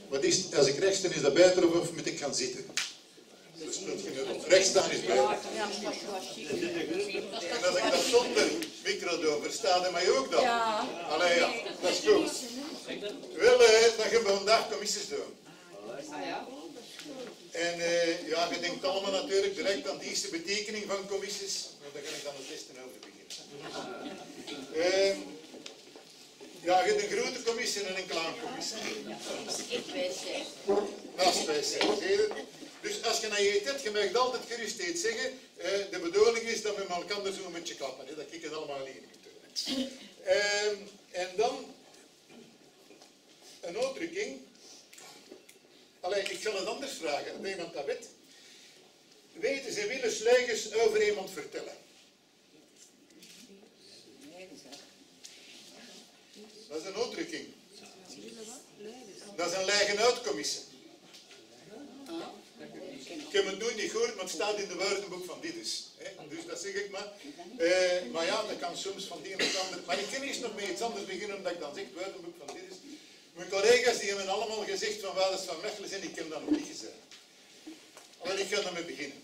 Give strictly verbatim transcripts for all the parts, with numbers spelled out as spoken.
wat is, als ik rechts sta, is dat beter of moet ik gaan zitten? Dus rechts staan is beter. En als ik dat zonder micro doe, versta je mij ook dan? Ja. Allee, ja, dat is goed. Wel, eh, dat gaan we vandaag commissies doen. En uh, ja, je denkt allemaal natuurlijk direct aan die eerste betekening van commissies. Maar daar ga ik dan het beste over beginnen. Uh, ja, je hebt een grote commissie en een kleine commissie. Naast P C. Dus als je naar je hebt, je mag altijd gerust iets zeggen. Uh, de bedoeling is dat we met elkaar zo een beetje klappen. Hè? Dat ik het allemaal in natuurlijk. Uh, en dan een uitdrukking. Allee, ik zal het anders vragen, of iemand dat weet. Weten ze willen leugens over iemand vertellen? Dat is een uitdrukking. Dat is een leugen-uitcommissie. Ik heb het nu niet gehoord, maar het staat in de woordenboek van dit is. Dus dat zeg ik maar. Uh, maar ja, dat kan soms van die en het ander. Maar ik kan eerst nog met iets anders beginnen, omdat ik dan zeg, het woordenboek van dit is. Mijn collega's die hebben allemaal gezegd van Vaders van Mechelen en ik heb dat nog niet gezegd. Maar ik ga daarmee beginnen.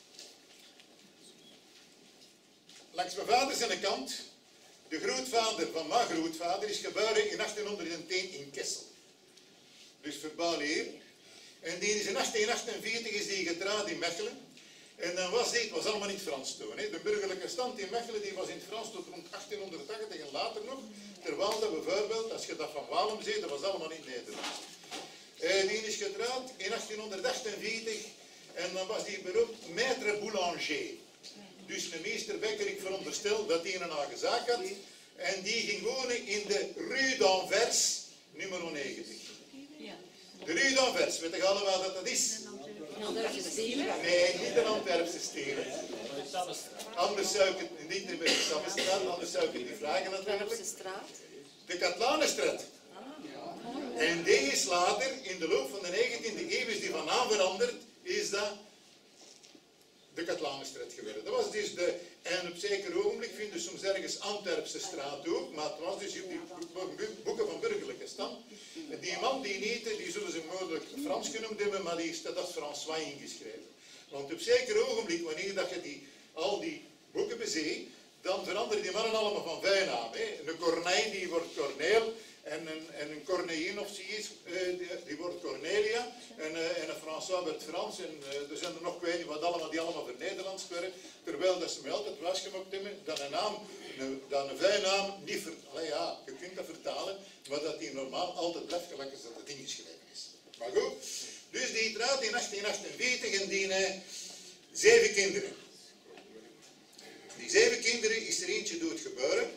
Langs mijn vader zijn kant, de grootvader van mijn grootvader is geboren in achttienhonderdtien in Kessel. Dus verbaal hier. En die is in achttien achtenveertig is die getrouwd in Mechelen. En dan was dit, het was allemaal in het Frans toen. Hè. De burgerlijke stand in Mechelen die was in het Frans tot rond achttienhonderdtachtig en later nog. Terwijl dat bijvoorbeeld, als je dat van Walem ziet, dat was allemaal in het Nederlands. Uh, die is getrouwd in achttienhonderdachtenveertig en dan was die beroemd maître boulanger. Dus een meesterbekker, ik veronderstel dat hij een eigen zaak had. En die ging wonen in de Rue d'Anvers, nummer negentig. De Rue d'Anvers, weet je allemaal wat dat is? Nee, niet een Antwerpse stelen. Anders zou ik het niet meer bij de Sammenstraat, anders zou ik het niet vragen natuurlijk. De Katlanenstraat. En die is later, in de loop van de negentiende eeuw, is die van naam veranderd, is dat de Katlanenstraat geworden. Dat was dus de, en op zeker ogenblik vind je soms ergens Antwerpse straat ook, maar het was dus op die boeken van burgerlijke stand. Die man die niet, die zullen ze mogelijk Frans genoemd hebben, maar die staat als François ingeschreven. Want op zeker ogenblik, wanneer dat je die, al die boeken bezee, dan veranderen die mannen allemaal van bijnaam. Een Corneille die wordt Corneel, en een, en een Corneille of zoiets, uh, die, die wordt Cornelia, en, uh, en een François wordt Frans, en uh, er zijn er nog, ik weet niet wat allemaal, die allemaal voor Nederlands werden, terwijl dat ze mij altijd wasgemaakt hebben, dat een naam, een, dat een bijnaam niet ver, allee, ja, je kunt dat vertalen, maar dat die normaal altijd blijft gelijk als dat het ingeschreven is. Maar goed, dus die trouwt in achttien achtenveertig en die uh, zeven kinderen. Die zeven kinderen is er eentje doodgeboren.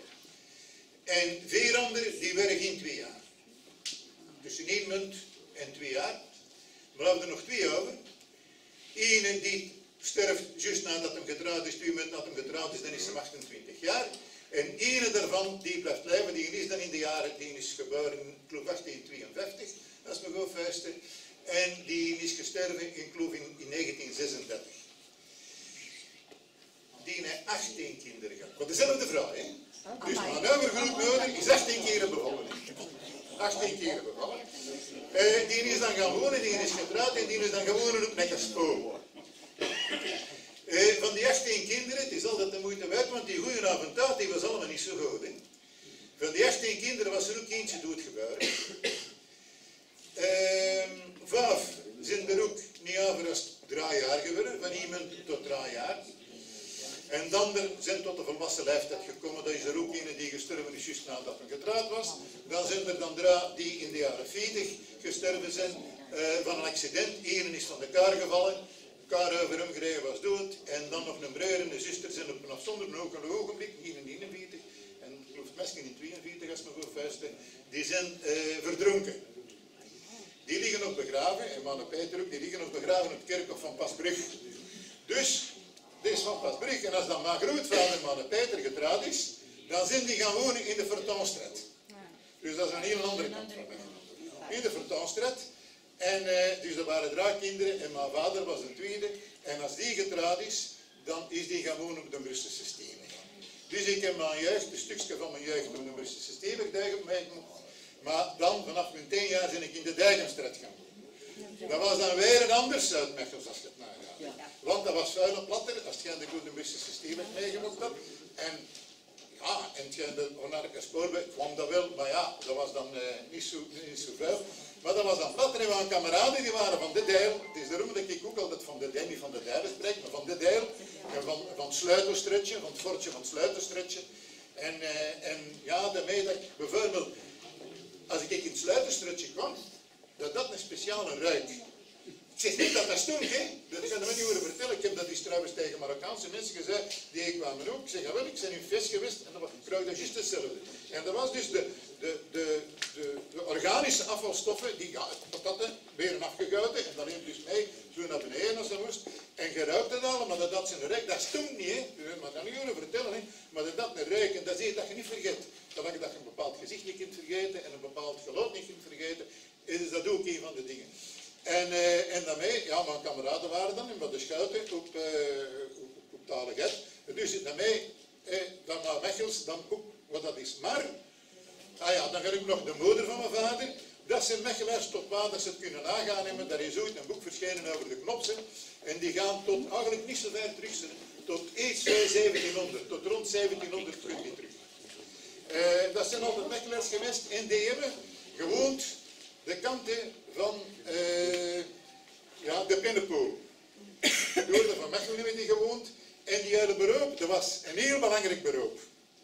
En vier anderen die werden geen twee jaar. Tussen één munt en twee jaar. Maar we hebben er nog twee over. Eén die sterft juist nadat hij getrouwd is, twee munt nadat hij getrouwd is, dan is hij achtentwintig jaar. En één daarvan die blijft leven, die is dan in de jaren, die is geboren in geloof achttien tweeënvijftig, als me goed vuisten. En die is gestorven in geloof in, in negentien zesendertig. Die heeft achttien kinderen gehad. Wat dezelfde vrouw, hè? Dus mijn overgrootmoeder is achttien keren bevallen. achttien keren bevallen. Uh, die is dan gaan wonen, die is getrouwd en die is dan gaan wonen op Nekkerspoor. Uh, van die achttien kinderen, het is altijd de moeite waard, want die goede avontuur, die was allemaal niet zo goed. Hè. Van die achttien kinderen was er ook eentje doodgeboren. Uh, vijf zijn er ook niet over als drie jaar geworden, van iemand tot drie jaar. En dan zijn tot de volwassen leeftijd gekomen, dat is er ook een die gestorven is juist nadat hij getrouwd was. Dan zijn er dan drie die in de jaren veertig gestorven zijn uh, van een accident. Eén is van de kar gevallen, de kar over hem gereden was dood. En dan nog een broer en een zuster zijn op een afzonderlijk ook een ogenblik, één in eenenveertig en ik geloof misschien in tweeënveertig als me goed vuisten, die zijn uh, verdronken. Die liggen nog begraven, en Manne Peter ook, die liggen nog begraven op het kerkhof van Pasbrug. Dus dit is van Pasbrug, en als dan mijn grootvader Manne Peter getrouwd is, dan zijn die gaan wonen in de Vertonstraat. Dus dat is een heel andere kant van mij. In de Vertonstraat. En uh, dus dat waren drie kinderen en mijn vader was een tweede. En als die getrouwd is, dan is die gaan wonen op de Brusselse Stenen. Dus ik heb mijn jeugd, een stukje van mijn jeugd op de Brusselse Stenen, maar dan vanaf mijn tien jaar ben ik in de Dijkhamstraat gaan wonen. Dat was dan weer een ander Zuid-Mechels als je het nagaat. Want dat was vuil en platter, als je de Goedemburgse systeem hebt meegemaakt had. En ja, en de onarke spoorweg kwam dat wel, maar ja, dat was dan uh, niet, zo, niet zo vuil. Maar dat was dan platter en we hadden kameraden die waren van dit deel. Het is daarom dat ik ook altijd van dit deel, niet van de derde spreek, maar van dit deel. En van, van Sluiterstrutje, van het fortje van Sluiterstrutje. En, uh, en ja, daarmee dat ik bijvoorbeeld, als ik in het Sluiterstrutje kwam, dat dat een speciale ruik. Ik zeg niet dat dat stonk, hè. Dat kan ik me niet horen vertellen. Ik heb dat eens trouwens tegen Marokkaanse mensen gezegd, die kwamen ook. Ik zeg, ja wel, ik ben in Fes geweest en dat was, ik ruik dat juist hetzelfde. En dat was dus de, de, de, de, de organische afvalstoffen, die ja, patatten werden afgegoten en dan neemt dus mee, zo naar beneden als dat moest. En je ruikt het allemaal, maar dat dat zijn ruik, dat stonk niet, hè. Je mag dat niet horen vertellen, hè. Maar dat dat een ruik, en dat is iets dat je niet vergeet. Zolang je dat je een bepaald gezicht niet kunt vergeten en een bepaald geluid niet kunt vergeten, is dat ook een van de dingen. En, uh, en daarmee, ja, mijn kameraden waren dan in de Schouten op, uh, op, op Taliget. Dus daarmee, eh, dan naar Mechels, dan ook wat dat is. Maar, ah ja, dan ga ik nog de moeder van mijn vader. Dat zijn Mechelaars tot waar dat ze het kunnen nagaan hebben. Daar is ooit een boek verschenen over de knopsen. En die gaan tot, eigenlijk niet zo ver terug, tot iets bij zeventienhonderd, tot rond zeventienhonderd terug. terug. Uh, dat zijn altijd Mechelaars geweest en die hebben gewoond de kanten van uh, ja, de Pinnepool. De Goorden van Mechelen hebben die gewoond. En die hele beroep, dat was een heel belangrijk beroep.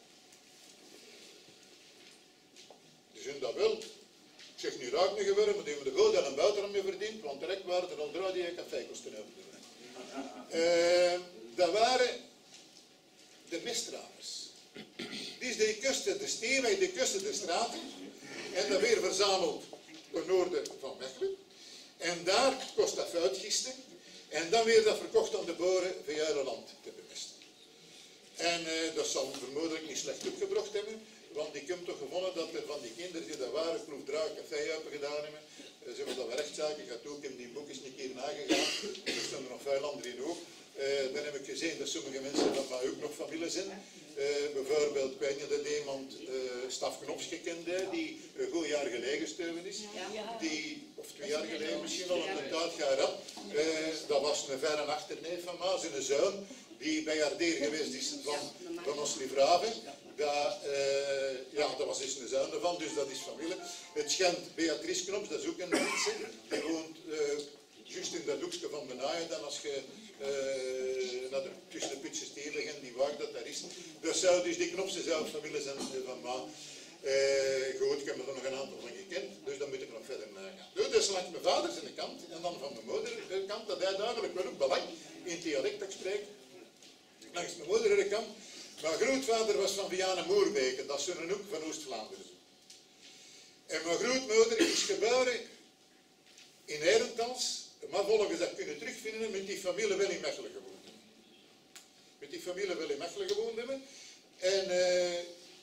Die zijn dat wel. Ik zeg nu raak niet geworden, maar die hebben de goud en een buitenland mee verdiend, want direct waren er al drie die een café kosten hebben. Uh, dat waren de misdragers. Dus die kusten de steenweg, die kusten de straten. En dat weer verzameld ten noorden van Mechelen. En daar kost dat uitgisten. En dan weer dat verkocht aan de boeren via het land te bemesten. En uh, dat zal vermoedelijk niet slecht opgebracht hebben. Want ik heb toch gevonden dat er van die kinderen die dat waren proefdraag café hebben gedaan hebben. Uh, ze hebben dat wel rechtszaken gehad ook. Ik heb die boekjes een keer nagegaan. Er stonden nog veel anderen in ook. Uh, dan heb ik gezien dat sommige mensen dat maar ook nog familie zijn. Uh, bijvoorbeeld, ik weet niet dat iemand uh, Staf Knops gekend heeft, die een goed jaar geleden gestorven is. Die, of twee jaar geleden misschien al een taart gehad. Uh, dat was een verre achterneef van mij, zijn zoon, die bij Ardeer geweest is van, van ons Livraven. Dat, uh, ja, dat was dus een zoon ervan, dus dat is familie. Het schijnt Beatrice Knops, dat is ook een mens, die woont uh, juist in dat hoekje van Benaaien, dan als je uh, naar de, tussen de Putse Stelen en die waak dat daar is. Dat zou dus die Knopse zou familie zijn van Ma. Uh, goed, ik heb er nog een aantal van gekend, dus dan moet ik nog verder nagaan. Dus dat is langs mijn vader zijn kant en dan van mijn moeder kant, dat hij duidelijk wel ook belang in het dialect dat ik spreek. Langs mijn moeder kant. Mijn grootvader was van Vianen Moerbeke, dat is een hoek van Oost-Vlaanderen. En mijn grootmoeder is geboren in Herentals, maar volgens dat kunnen terugvinden met die familie wel in Mechelen gewoond hebben. Met die familie wel in Mechelen gewoond hebben. En uh,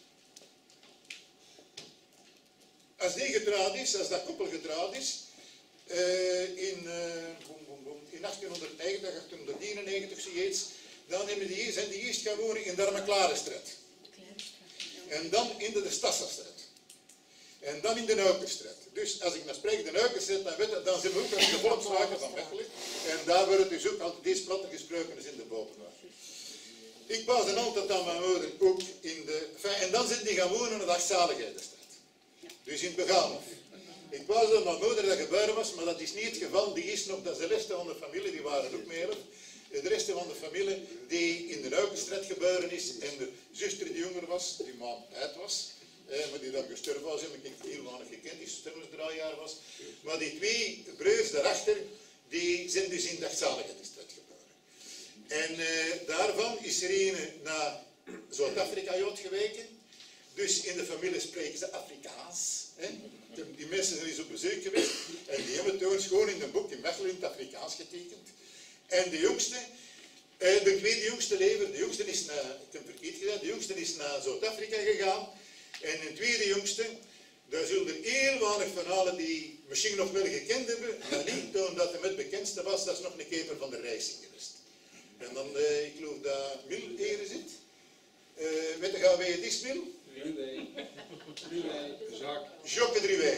als die getrouwd is, als dat koppel getrouwd is, uh, in, uh, boom, boom, boom, in achttienhonderdnegentig, achttienhonderdeenennegentig, zie je iets, dan hebben die, zijn die eerst gaan wonen in de Arme-Klarenstraat. En dan in de, de Stassastraat. En dan in de Naukerstraat. Dus als ik naar spreek de Naukerstraat, dan, weet, dan zijn we ook in de volkswagen van Mechelen. En daar wordt dus ook altijd deze platte gesproken is in de bovenwagen. Ik was dan altijd aan mijn moeder ook in de... En dan zijn die gaan wonen in de Dagzaligheidstraat. Dus in het Begaanhof. Ik was dan mijn moeder dat geboren was, maar dat is niet het geval. Die is nog, dat is de rest van de familie, die waren ook mee. De rest van de familie die in de Naukenstraat geboren is en de zuster die jonger was, die maand uit was, eh, maar die dan gestorven was, heb ik heel weinig gekend, die stervensdrie jaar was. Maar die twee broers daarachter, die zijn dus in de Dagzaligheidstraat geboren. En eh, daarvan is er een naar Zuid-Afrika uitgeweken. Dus in de familie spreken ze Afrikaans. Hè? Die mensen zijn eens op bezoek geweest en die hebben toen gewoon in een boek in Mechelen in het Afrikaans getekend. En de jongste, eh, de tweede jongste lever, de jongste is naar, ik heb het verkeerd gedaan, de jongste is naar Zuid-Afrika gegaan. En de tweede jongste, daar zullen er heel weinig verhalen die misschien nog wel gekend hebben, maar niet toen dat hem het bekendste was, dat is nog een keper van de Rijssing geweest. En dan, eh, ik geloof dat Mil ere zit. Uh, met de gaan wij het is Mil? Druwij. Druwij, Jacques. Jacques Druwij.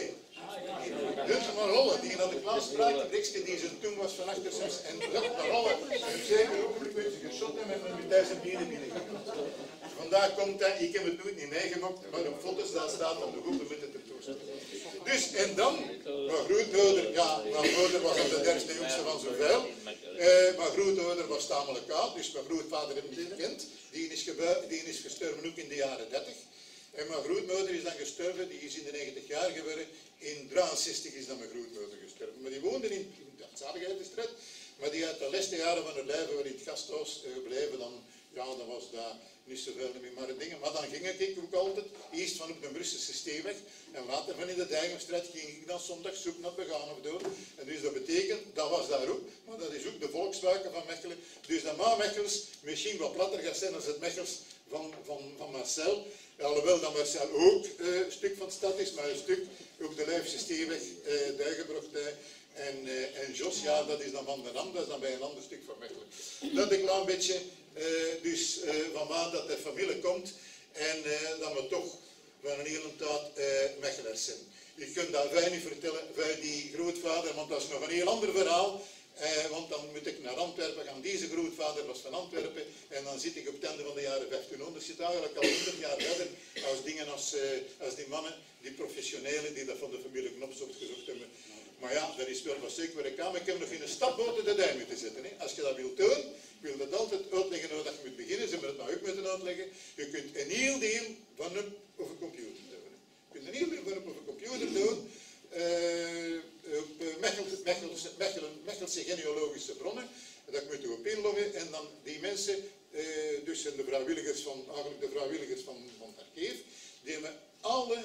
Hunt maar rollen, die had de klas spraak, de die zijn toen was van achter zes en hunt maar rollen. En op zeker ogenblik werd ze geschot en met thuis een binnen binnengekomen. Vandaar komt dat, ik heb het nooit niet meegemaakt, maar op foto's daar staat op de goede met het ertoestand. Dus, en dan, mijn grootmoeder, ja, mijn moeder was de derde jongste van zoveel. Uh, mijn grootmoeder was tamelijk oud, dus mijn grootvader heeft het gekend. Die is, die is gestorven ook in de jaren dertig. En mijn grootmoeder is dan gestorven, die is in de negentig jaar geworden. In drieënzestig is dan mijn grootmoeder gestorven. Maar die woonde in, in de Zaligheidstraat. Maar die uit de laatste jaren van haar leven weer in het gasthuis gebleven. Dan, ja, dan was daar niet zoveel meer maar dingen. Maar dan ging ik ook altijd, eerst van op de Brusselse Steenweg. En later van in de Dijgenstraat ging ik dan zondag zoek naar Begaan of door. En dus dat betekent, dat was daar ook. Maar dat is ook de volkswaken van Mechelen. Dus dat maar Mechels misschien wat platter gaat zijn als het Mechels van, van, van Marcel. Alhoewel dat Marcel ook uh, een stuk van de stad is, maar een stuk ook de Leufse Steenweg, uh, Duigenbrochtij en, uh, en Jos, ja, dat is dan van de Nam, dat is dan bij een ander stuk van Mechelen. Dat een klein beetje, uh, dus uh, van waar dat de familie komt en uh, dat we toch van een hele tijd uh, Mechelaars zijn. Je kunt dat wij niet vertellen, wij die grootvader, want dat is nog een heel ander verhaal. Eh, want dan moet ik naar Antwerpen gaan. Deze grootvader was van Antwerpen. En dan zit ik op het einde van de jaren vijftienhonderd. Zit eigenlijk al honderd jaar verder. Als dingen als, uh, als die mannen, die professionelen, die dat van de familie Knops opgezocht hebben. Maar ja, dat is wel wat zeker waar ik kan. Maar ik heb nog in een stad boven de dijk moeten zetten. Hè. Als je dat wilt doen, wil dat altijd uitleggen hoe dat je moet beginnen. Ze hebben het nou ook moeten uitleggen. Je kunt een heel deel van een of een computer doen. Hè. Je kunt een heel deel van een of een computer doen. Uh, op Mechelse, Mechelse, Mechelen, Mechelse genealogische bronnen. Dat moet je op inloggen en dan die mensen, uh, dus zijn de vrijwilligers van, eigenlijk de vrijwilligers van, van het archief, die hebben alle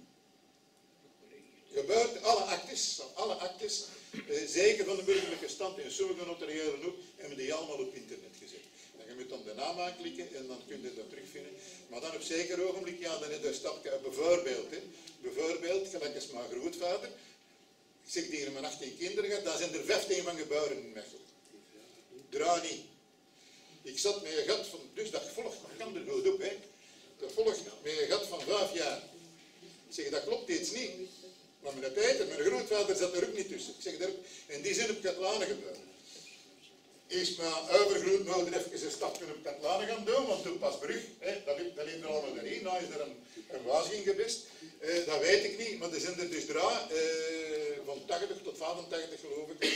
gebeurd, alle actes, alle actes, uh, zeker van de burgerlijke stand en sommige notariële ook, hebben die allemaal op internet gezet. En je moet dan de naam aanklikken en dan kun je dat terugvinden. Maar dan op zeker ogenblik, ja, dan is er een stapje, bijvoorbeeld, hè, bijvoorbeeld, gelijk als mijn grootvader, ik zeg tegen mijn achttien kinderen gehad, daar zijn er vijftien van geboren in Mechelen. Draai niet. Ik zat met een gat van, dus dat volgt, dat kan er goed op, hè. Dat volgt met een gat van vijf jaar. Ik zeg, dat klopt iets niet. Maar mijn Peter, mijn grootvader zat er ook niet tussen. Ik zeg, daar, en die zijn op Katlanen geboren. Eerst mijn overgrootmoeder even een stapje op Katlanen gaan doen, want toen pas Brug, hè, dat liep, dat liep er allemaal erin, nou is er een, een waasging geweest. Uh, dat weet ik niet, maar er zijn er dus drie, uh, van tachtig tot vijfentachtig geloof ik,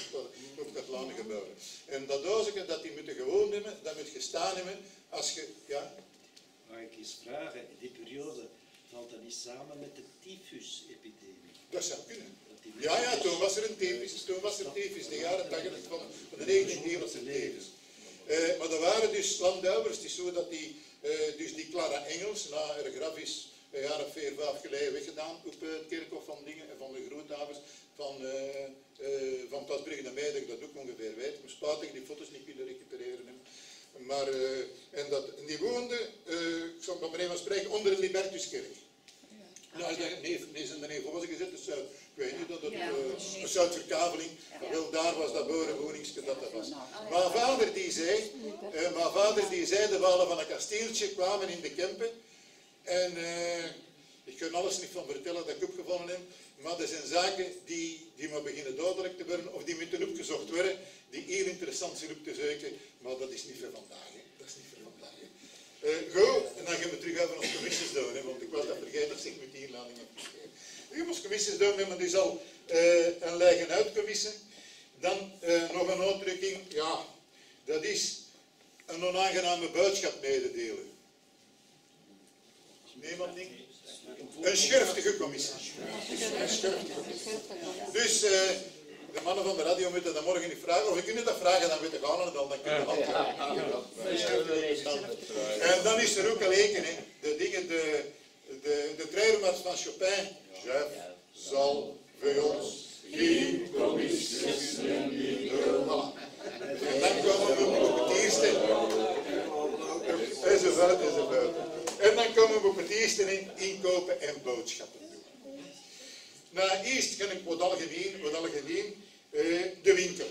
op Katlanen geboren. En dat doosje, dat die moeten gewoon hebben, dat moet gestaan hebben, als je, ja. Mag ik eens vragen, die periode valt dat niet samen met de tyfusepidemie? Dat zou kunnen. Ja, ja, toen was er een tyfus, toen was er tyfus, de jaren tachtig van, van de negentiende eeuw was er tyfus. Uh, maar er waren dus landouwers, het is zo dat die, uh, dus die Clara Engels, na haar graf is een jaar of vier, vijf geleden weggedaan op uh, het kerkhof van dingen, van de grootouders, van, uh, uh, van Pasbrugge naar Meijden, dat ook ongeveer weet. Ik moest spijtig die foto's niet kunnen recupereren. Hè. Maar, uh, en, dat, en die woonde, uh, ik zal het maar even spreken, onder de Libertuskerk. Nou, nee, nee, zijn er even gezet, dus uh, ik weet niet dat het uh, een Zuidverkaveling, wel daar was dat boerenwoningske dat dat was. Mijn vader die zei, uh, mijn vader die zei, de walen van een kasteeltje kwamen in de Kempen. En uh, ik kan alles niet van vertellen dat ik opgevallen heb, maar er zijn zaken die, die maar beginnen duidelijk te worden, of die moeten opgezocht worden, die heel interessant zijn op te zoeken, maar dat is niet voor vandaag. Hè. Dat is niet voor vandaag. Hè. Uh, goed, en dan gaan we terug over ons commissies doen, hè, want ik was dat vergeten, ik zeg met die inlading heb gegeven. We gaan ons commissies doen, maar dus al uh, een leggen uitcommissie. Dan uh, nog een uitdrukking, ja, dat is een onaangename boodschap mededelen. Niemand niet? Een schurftige commissie. Een schurftige commissie. Dus uh, de mannen van de radio moeten dat morgen niet vragen, of we kunnen dat vragen, dan weten we gaan en dan, dan kunnen we antwoorden. En dan is er ook al één, hè, de dingen, de, de, de treurmars van Chopin. Chef zal voor ons geen commissies niet doen. Voilà. En dan komen we op het eerste. Enzovoort, enzovoort. En dan komen we op het eerste in inkopen en boodschappen doen. Nou, eerst ga ik wat algemeen, wat algemeen uh, de winkel.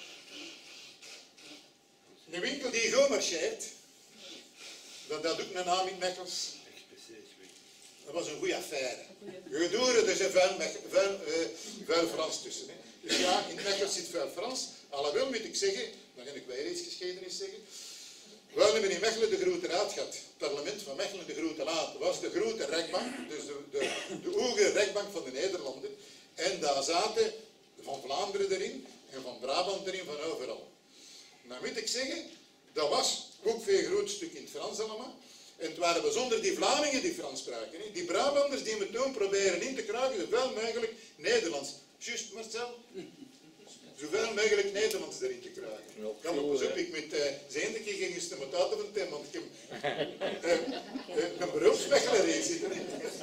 De winkel die goed marcheert, dat dat ook een naam in Mechels. Dat was een goede affaire. Gedoeren, er zit vuil, vuil, uh, vuil Frans tussen. Hè. Dus ja, in Mechelen zit vuil Frans. Alhoewel moet ik zeggen, dan ga ik weer iets geschiedenis zeggen. We hebben in Mechelen de Grote Raad gehad. Het parlement van Mechelen, de Grote Raad, was de grote rechtbank, dus de, de, de hoge rechtbank van de Nederlanden. En daar zaten van Vlaanderen erin en van Brabant erin, van overal. Nou moet ik zeggen, dat was ook veel groot stuk in het Frans allemaal. En het waren bijzonder die Vlamingen die Frans spraken. Hè. Die Brabanders die me toen proberen in te krijgen, zoveel mogelijk Nederlands. Juist Marcel? Zoveel mogelijk Nederlands erin te krijgen. Ja, maar pas op, ik met uh, zijn keer ging ze met uit van het want ik heb uh, uh, een beroepsmechelaar in zitten.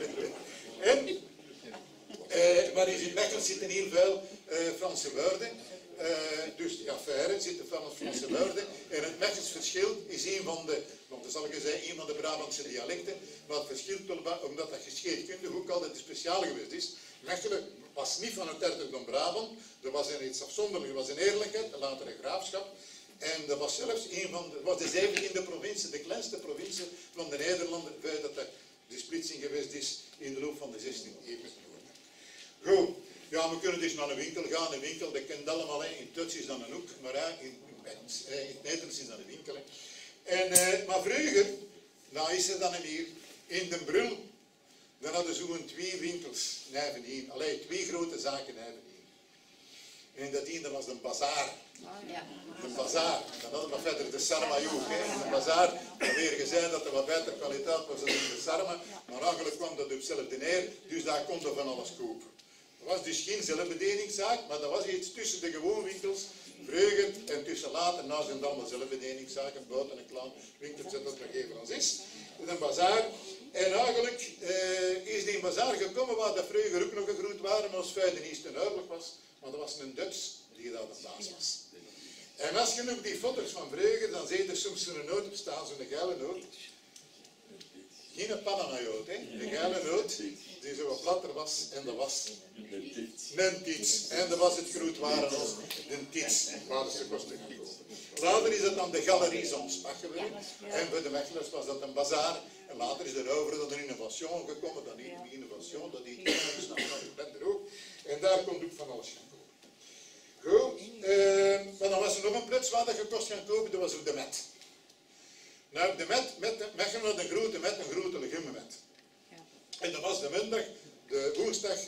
En, uh, maar in Mechelen zitten heel veel uh, Franse woorden. Uh, dus die affaire zitten van het Franse woorden. En het Mechels verschil is een van de, want dat zal ik zeggen, een van de Brabantse dialecten. Maar het verschilt wel, omdat dat geschiedkundig ook altijd speciaal geweest is. Mechelen was niet van het hertogdom Brabant. Er was een iets afzonderlijk, er was een eerlijkheid, een latere graafschap. En dat was zelfs een van de, was de zeventiende provincie, de kleinste provincie van de Nederlanden, feit dat er de splitsing geweest is in de loop van de zestiende eeuw. Goed. Ja, we kunnen dus naar een winkel gaan. Een winkel, dat kent allemaal. Hè. In het Duits is dat een hoek, maar hè, in, in, in het Nederlands is dat een winkel. Hè. En, uh, maar vroeger, nou is er dan niet meer, in Den Brul, dan hadden ze zo'n twee winkels neveneen. Allee, twee grote zaken neveneen. En dat ene was de bazaar. De bazaar. Dan hadden we verder de sarma ook. De bazaar, dat weer gezegd dat er wat betere kwaliteit was dan de sarma. Maar eigenlijk kwam dat op hetzelfde neer, dus daar kon je van alles kopen. Dat was dus geen zelfbedieningszaak, maar dat was iets tussen de gewone winkels, vroeger en tussen later, na zijn dan de zelfbedieningszaken, buiten een klein winkeltje dat nog even als is. Dus een bazaar. En eigenlijk uh, is die bazaar gekomen waar dat vroeger ook nog een groot waren, maar als feiten niet te duidelijk was, maar dat was een Duits die daar de baas was. En als je nog die foto's van vroeger, dan zie je er soms zo'n noot op staan, zo'n geile noot. Geen Panama-jood, hè? Een geile noot die zo wat platter was en dat was een tits. En dat was het groot waren als een tits, waar ze kosten gekomen. Later is het dan de Galerie Zonspach geworden. En voor de Mechelers was dat een bazaar. En later is er over dan een innovation gekomen, dan niet een innovation, dat die ik ben er ook. En daar kon ook van alles gaan kopen. Goed, uh, maar dan was er nog een plaats waar dat je kost gaan kopen, dat was ook de Met. Nou, de Met, met Mechelen had een grote Met, een grote legumenmet. En dat was de maandag, de woensdag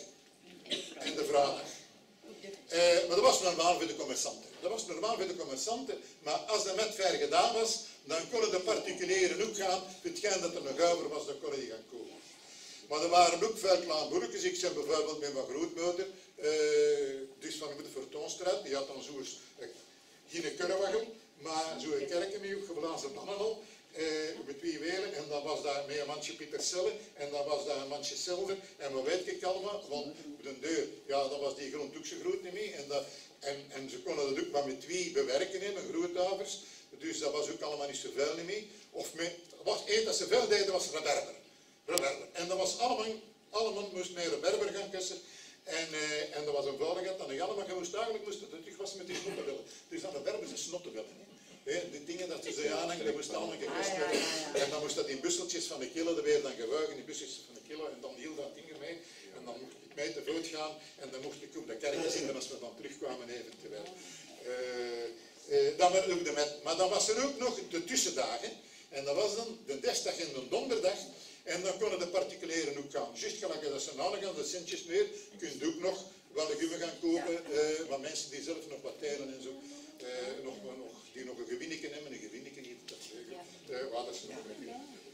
en de vrijdag. Uh, maar dat was normaal voor de commerçanten. Dat was normaal voor de commerçanten, maar als de Met ver gedaan was, dan konden de particulieren ook gaan. Hetgeen dat er nog over was, dan konden die gaan kopen. Maar er waren ook veel kleine boertjes. Ik zei bijvoorbeeld met mijn grootmoeder, uh, dus van de Fortuinstraat, die had dan zo'n uh, geen kurwagel, maar zo'n kerken met geblazen pannenhol. Uh, met twee wielen en dan was daar met een mandje peterselie en dan was daar een mandje zilver en wat weet ik allemaal, want de deur, ja, dat was die grond ook zo groot niet mee en, dat, en, en ze konden dat ook maar met twee bewerken in, een groothavers, dus dat was ook allemaal niet zoveel niet mee. Of met, was één dat ze veel deden was reberber. reberber. En dat was allemaal, allemaal moest naar reberber gaan kussen. En, uh, en dat was een veiligheid dan een allemaal moest eigenlijk moest het terug was met die snottenwillen. Dus aan de verber zijn snottenwillen. He, die dingen dat ze ze aanhangen, dat moest allemaal gekust worden. En dan moest dat in busseltjes van de kilo, dat werd dan gewogen in busseltjes van de kilo. En dan hield dat ding ermee. En dan mocht ik mee te voet gaan. En dan mocht ik op de kerk zitten als we dan terugkwamen eventueel. Uh, uh, dan werd ook de met, maar dan was er ook nog de tussendagen. En dat was dan de dinsdag en de donderdag. En dan konden de particulieren ook gaan. Juist gelijk dat ze nou gaan, de centjes meer, kun je ook nog wel legumen gaan kopen. Uh, maar mensen die zelf nog wat telen en zo. Uh, nog, nog, die nog een gewinnetje hebben, een gewinnetje niet, dat zeggen. Uh, wat is nog een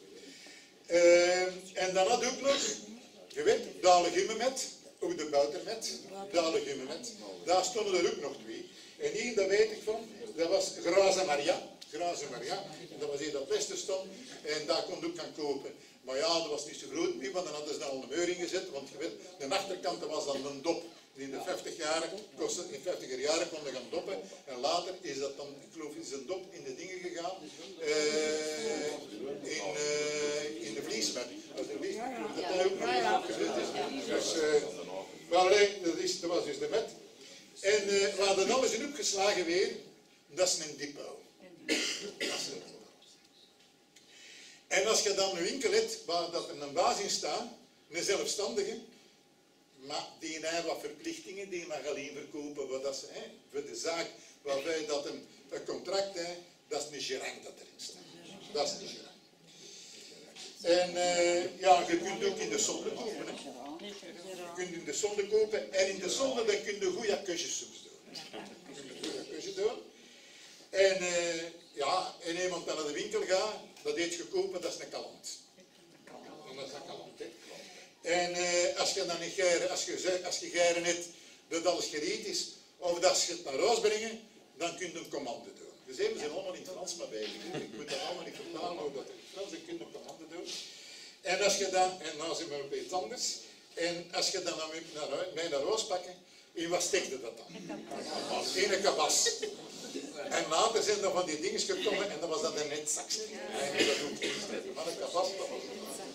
uh, En dan had ook nog, je weet, daar legumenmet, ook de buitenmet, daar legumenmet. Daar stonden er ook nog twee. En hier, dat weet ik van, dat was Graze Maria. Graze Maria. En dat was hier dat beste stond. En daar kon je ook gaan kopen. Maar ja, dat was niet zo groot meer, want dan hadden ze dan al een muur ingezet. Want je weet, de achterkant was dan een dop. En in de vijftig jaren, in vijftiger jaren kon je gaan doppen. En later is dat dan, ik geloof, is een dop in de dingen gegaan. Uh, in, uh, in de vliesmet. Als de vlies, dat hij ook nog opgezet is. Dus, uh, maar nee, dat, is, dat was dus de wet. En uh, we hadden alles in opgeslagen weer. Dat is een dippo. Dat is een En als je dan een winkel hebt waar dat er een baas in staat, een zelfstandige, maar die heeft wat verplichtingen, die mag alleen verkopen wat dat ze, hè, voor de zaak waarbij dat een, een contract heeft, dat is een gerang dat erin staat. Dat is een gerang. En uh, ja, je kunt ook in de zonde kopen. Hè. Je kunt in de zonde kopen en in de zonde dan kun je goede kusjes soms doen. Goede kusjes doen. En uh, ja, en iemand dat naar de winkel gaat, dat heeft gekopen, dat is een kalant. Dat is een kalant, hè. En uh, als je dan niet geiren, als je, als je geiren hebt dat alles gereed is, of dat je het naar huis brengen, dan kun je een commande doen. Dus we zijn allemaal in het Frans maar bij. Ik moet dat allemaal niet vertalen hoe dat in het Frans, dan kun je een commande doen. En als je dan, en nou zijn we op iets anders, en als je dan naar, naar, mee naar huis pakken, en wat stekte dat dan? In een kabas. En later zijn er van die dingen gekomen en dan was dat een netzakje. En dat doet niet. Maar een kabas, dat was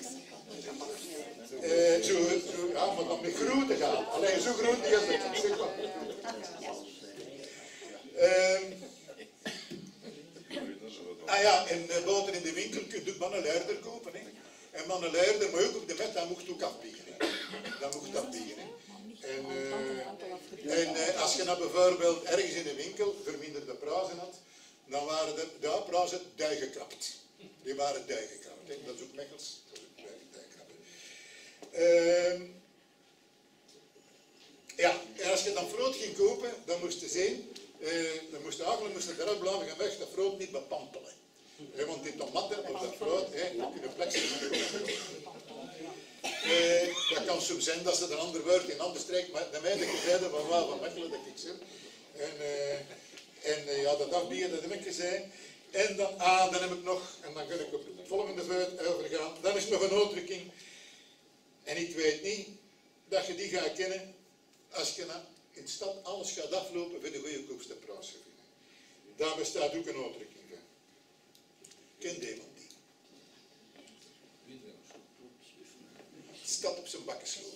Uh, zo, zo, ja, maar dan met groente gaan. Alleen zo groente als dat zeg maar. Uh, ah ja, en uh, buiten in de winkel kun je mannenluider kopen. Hè. En mannenluider, maar ook op de met, dat mocht ook afbieden. Dat mocht afbieden. En, uh, en uh, als je nou bijvoorbeeld ergens in de winkel verminderde prijzen had, dan waren de, de prijzen duigekrapt. Die waren duigekrapt. Hè. Dat is ook Mechels. Uh, ja, en als je dan fruit ging kopen, dan moest je zien, uh, dan moest je eigenlijk moest je eruit blijven gaan weg, dat fruit niet bepampelen. He, want die tomaten of dat fruit, he, dat kunnen plekjes uh, dat kan soms zijn dat ze een ander woord in een andere streek, maar de meiden zeiden van waar van Mechelen dat ik zeg. En, uh, en uh, ja, dat afbieden, dat heb ik gezegd. En dan, ah, dan heb ik nog, en dan ga ik op het volgende woord overgaan, dan is nog een uitdrukking. En ik weet niet dat je die gaat kennen als je in de stad alles gaat aflopen voor de goedkoopste prijs te vinden. Daar bestaat ook een uitdrukking van. Kent iemand die? Stad op zijn bakken slopen.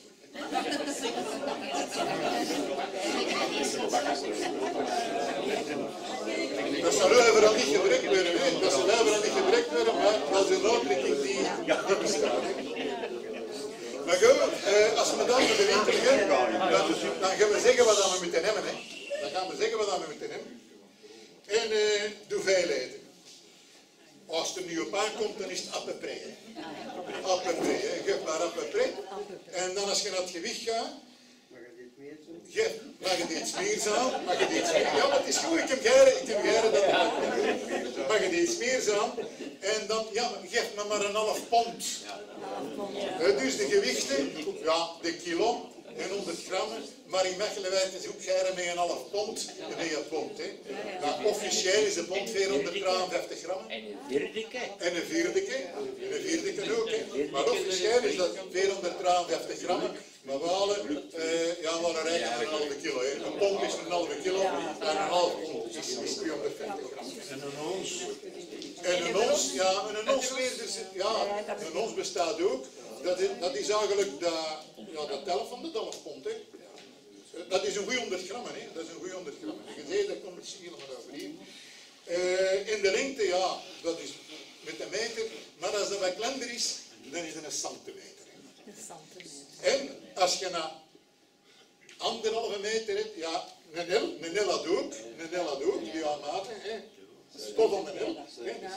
Dat zal overal niet gebruikt worden, hè. Dat zal overal niet gebruikt worden, maar dat is een uitdrukking die niet bestaat. Maar goed, eh, als we dan naar de winkel gaan, dan, dan gaan we zeggen wat we moeten hebben. Hè. Dan gaan we zeggen wat we moeten hebben. En uh, de hoeveelheden. Als er nu op aankomt, dan is het à peu près. À peu près, hè. Geef maar à peu près. En dan als je naar het gewicht gaat, geef, mag je iets meer aan, mag je iets meer. Ja, maar het is goed, ik heb geren, ik heb geren dat het mag je iets meer aan. En dan, ja, geef me maar een half pond. Uh, dus de gewichten, ja, de kilo en honderd grammen, maar in Mechelen werkt het ook geren met een half pond en een pond. Hè. Nou, officieel is de pond vierhonderdvijftig grammen. En een vierde keer. En een vierde keer. En een vierde keer ook. Hè. Maar officieel is dat vierhonderdvijftig grammen. Maar we halen, uh, ja, we halen rijken aan een halve kilo. Hè. Een pond is een halve kilo en een half pond is tweehonderdvijftig gram. En een ons. En een ons, ja, en een ons weer, dus, ja, een ons bestaat ook. Dat is, dat is eigenlijk de, ja, de telft van de half pond. Hè. Dat is een goeie honderd grammen, hè. Dat is een goeie honderd grammen. Je ziet, dat komt het helemaal over hier. Uh, in de lengte, ja, dat is met een meter, maar als dat wat kleiner is, dan is het een centimeter. Hè. Een centimeter. En als je naar anderhalve meter hebt, ja, een L, een L had ook, een L had ook, die aanmaten, hè. Stof van een L.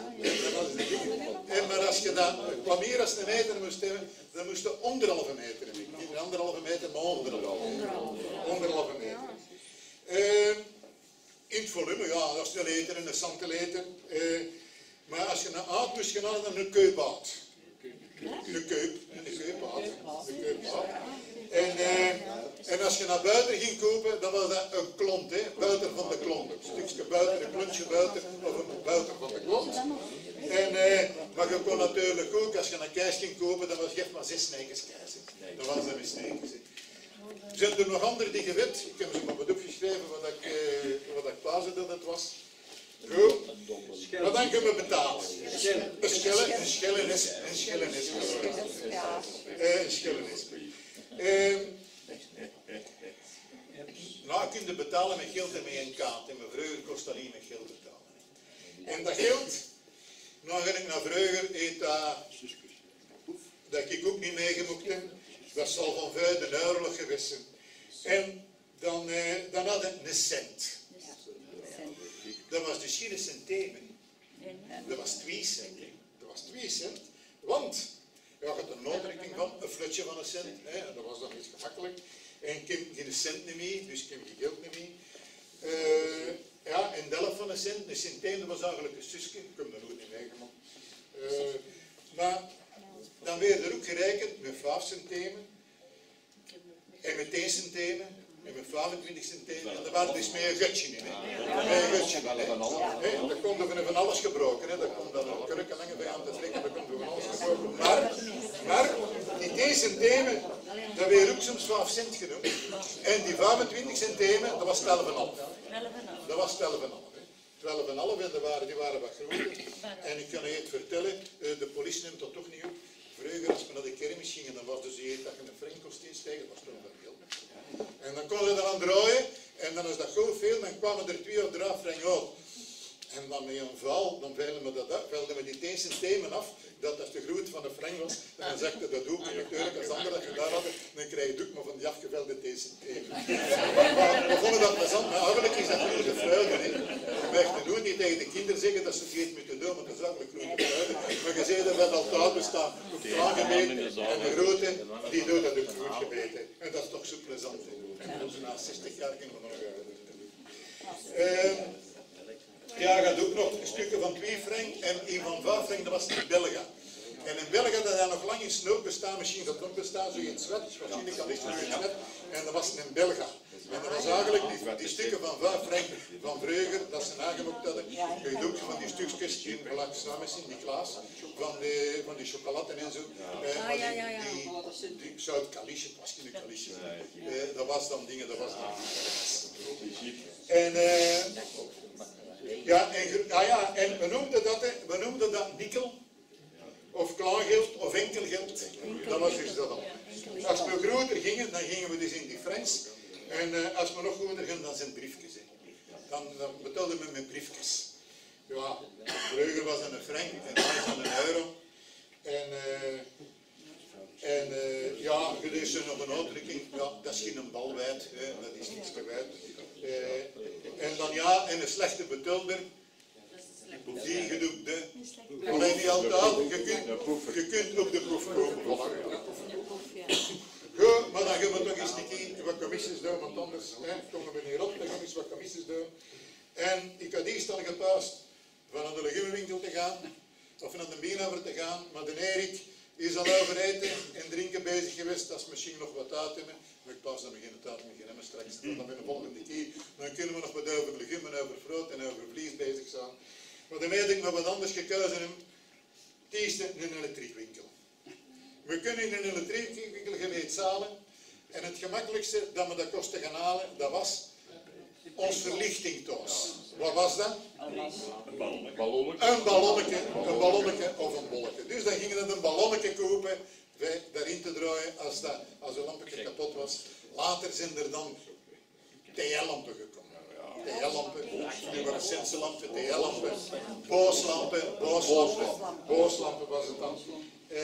En maar als je dan wat meer dan een meter moest hebben, dan moest je anderhalve meter hebben. Niet een anderhalve meter, maar anderhalve meter. Anderhalve meter. Uh, in het volume, ja, dat is een liter en een centiliter. Uh, maar als je naar aard moest gaan halen, dan een keupaat. Een keup, een keupaat. Een keupaat. En, uh, en als je naar buiten ging kopen, dan was dat een klont, hè? Buiten van de klont. Een stukje buiten, een klontje buiten, of een buiten van de klont. En, uh, maar je kon natuurlijk ook, als je naar keis ging kopen, dan was je maar zes sneekers keis. Dat was dat met sneekers. Zijn er nog andere die je weet? Ik heb ze maar wat opgeschreven wat ik, uh, wat ik plaatste dat het was. Goed. Maar dan kunnen we betalen. Een schellen, een schellen is, een schellen is. Een schellen is. Uh, nou, je kunt betalen met geld en met een kaart. En mijn vroeger kost alleen met geld betalen. En dat geld, nou ga ik naar vroeger, eet dat, dat ik ook niet meegemokt heb. Dat zal van vuil de oorlog geweest zijn. En dan, eh, dan hadden we een cent. Dat was dus geen centemen. Dat was twee cent. Dat was twee cent. Want je had een noodrekening van een flutje van een cent. Hè, en dat was dan iets gemakkelijk. En ik heb geen cent niet mee, dus ik heb geen geld niet mee. Uh, ja, en de helft van een cent, een centeem, dat was eigenlijk een susje. Ik heb dat nooit niet meegemaakt. Uh, maar dan werd er ook gerekend met vijf centemen. En met tien centemen. En met vijfentwintig centemen. En daar was dus meer een gutje in. Hè. Een gutje in. Hè. Daar kon er van alles gebroken. Hè. Daar kon dan een kurk lange bij aan te trekken. Daar kon er van alles gebroken. Maar, maar die tien centemen, dat werd ook soms vijf cent genoemd. En die vijfentwintig centemen, dat was twaalf komma vijf. Dat was twaalf komma vijf. twaalf komma vijf en die waren, die waren wat groter. En ik kan je het vertellen, de politie neemt dat toch niet op. Vroeger, als we naar de kermis gingen, dan was dus die eet dat je een frank kost insteken, dat was toch wel veel. En dan konden ze eraan draaien, en dan is dat goed veel, dan kwamen er twee of drie frank uit. En dan met een val, dan velden we, dat, velden we die tien centemen af, dat dat de groot van de frank was. En dan zakte dat ook, en natuurlijk als anderen dat gedaan hadden, dan krijg je ook maar van die afgevelde tien centemen. Maar we vonden dat plezant, maar eigenlijk is dat grote fruiden. Wij te doen, niet tegen de kinderen zeggen dat ze het niet moeten doen, want dat is eigenlijk grote fruiden. Maar je zei dat dat altijd bestaat, ook klaargebeten, en de grote, die doet dat ook goed gebeten. En dat is toch zo plezant. En onze na zestig jaar kunnen we nog uit. Ja, gaat ook nog een stukje van twee frank en een van vijf frank, dat was in België. En in België dat had nog lang in snoop bestaan, misschien dat nog bestaan, zo in zwet, misschien kan niet zo in zwet. En dat was in België. En dat was eigenlijk die, die stukken van vijf frank van vroeger, dat ze nagemaakt hadden. Je hebt ook van die stukjes in Belak samen met Sint-Niklaas, van, de, van die chocolaten en zo. Eh, Ah, ja, ja, ja. Die, die, die Zuid-Kalisje, het was geen Kalisje. Eh, dat was dan dingen, dat was dan. En, eh, ja, en, ah ja, en we noemden dat, we noemden dat nikkel, of klaargeld, of enkelgeld. Dat was dus dat al. Als we groter gingen, dan gingen we dus in die francs. En uh, als we nog groter gingen, dan zijn het briefjes. Hè. Dan, dan betaalden we met briefjes. Ja, vroeger was het een frank en dan was het een euro. En, uh, en uh, ja, er is er nog een uitdrukking, ja, dat is geen balwijd, hè, dat is niets te wijd. Uh, en dan ja, en een slechte betaalder, die gedoet de, alleen niet altijd, je kunt, je kunt ook de proef kopen. Goed, maar dan gaan we toch eens een keer wat commissies doen, want anders hè, komen we niet op, dan gaan we eens wat commissies doen. En ik had eerst al gepast van naar de legumenwinkel te gaan, of naar de beenhouwer te gaan, maar de Erik is al over eten en drinken bezig geweest, dat is misschien nog wat uit hebben. Maar ik pas dan beginnen te eten beginnen straks, dan ben de volgende keer. Dan kunnen we nog wat over legumen, over fruit en over vlees bezig zijn. Maar de meiding nog wat anders gekozen hebben, het eerste een elektriekwinkel. We kunnen in een elektriekwinkel gereed zalen en het gemakkelijkste dat we dat kosten gaan halen, dat was ons verlichting thuis. Wat was dat? Een ballonnetje. Een ballonnetje, een ballonnetje of een bolletje. Dus dan gingen we een ballonnetje kopen, daarin te draaien als, dat, als een lampje kapot was. Later zijn er dan T L-lampen gekomen. T L-lampen, fluorescentie lampen, T L-lampen, booslampen, booslampen, booslampen was het dan. Uh,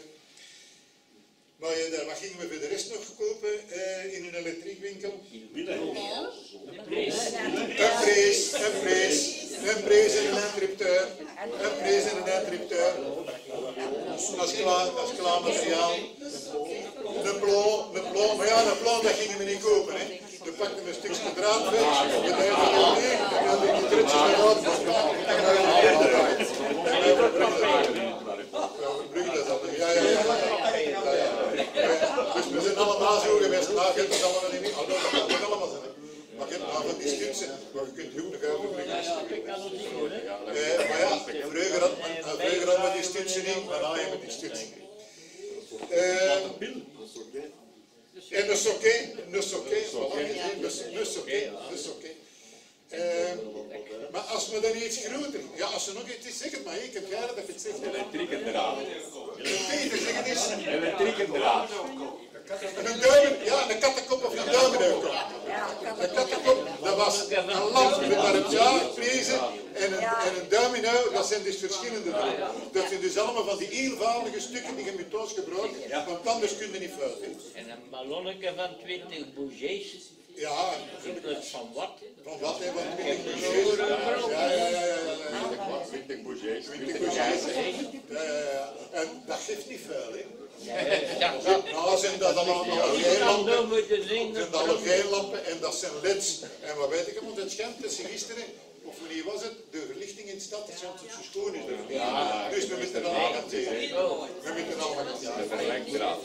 maar uh, wat gingen we voor de rest nog kopen uh, in een elektriekwinkel? Een prees, een prees, een prees en een interrupteur, een prees en een interrupteur, als klaar, als klaar materiaal, een plo, een plo, maar ja, een plo dat gingen we niet kopen, hè. We pakten een stukje draad weg, we deden het niet, en dan hadden we die trutjes eruit, en dan hadden we eruit. En dan verbruggen dat dan. Ja, ja, ja. ja, ja. Dus we zijn allemaal zo geweest, maar je hebt het allemaal niet meer, dat kan het allemaal zijn. Maar je hebt nou van die stutsen, maar je kunt goed nog overbruggen. Eh, maar ja, vroeger had vroeger hadden we die stutsen niet, maar nu hebben we die stutsen niet. Uh, en dat is oké, dat is oké, dat is oké, dat is oké. Maar als we dan iets groter, ja, als er nog iets is, zeg het maar, ik heb jaren dat je het zegt. Elektrieke draad. Peter, zeg het eens. Elektrieke draad. Een duimen, ja, een kattenkop of een duimenuikop. Een kattenkop, dat was een lamp met daar het jaar, prezen en een en een domino, dat zijn dus verschillende broden. Dat zijn dus allemaal van die eenvoudige stukken die je met toast gebruikt, want anders kun je niet fluiten. En een ballonnetje van twintig bougies. Ja, In plaats van wat? van wat hè, wat twintig bougies. Ja, ja, ja, ja, ja. twintig bougies. twintig bougies. Ja, ja, ja. En dat geeft niet veel, hè. Ja, Nou, zijn dat allemaal geen dan lampen. moeten zien. zijn dat geen lampen en dat zijn leds. En wat weet ik, want het schijnt tussen gisteren, of wanneer was het, de verlichting in de stad, het schijnt dat zo schoon is. Ja, dus we moeten allemaal gaan zien. We moeten allemaal gaan zien. De verlengdraad.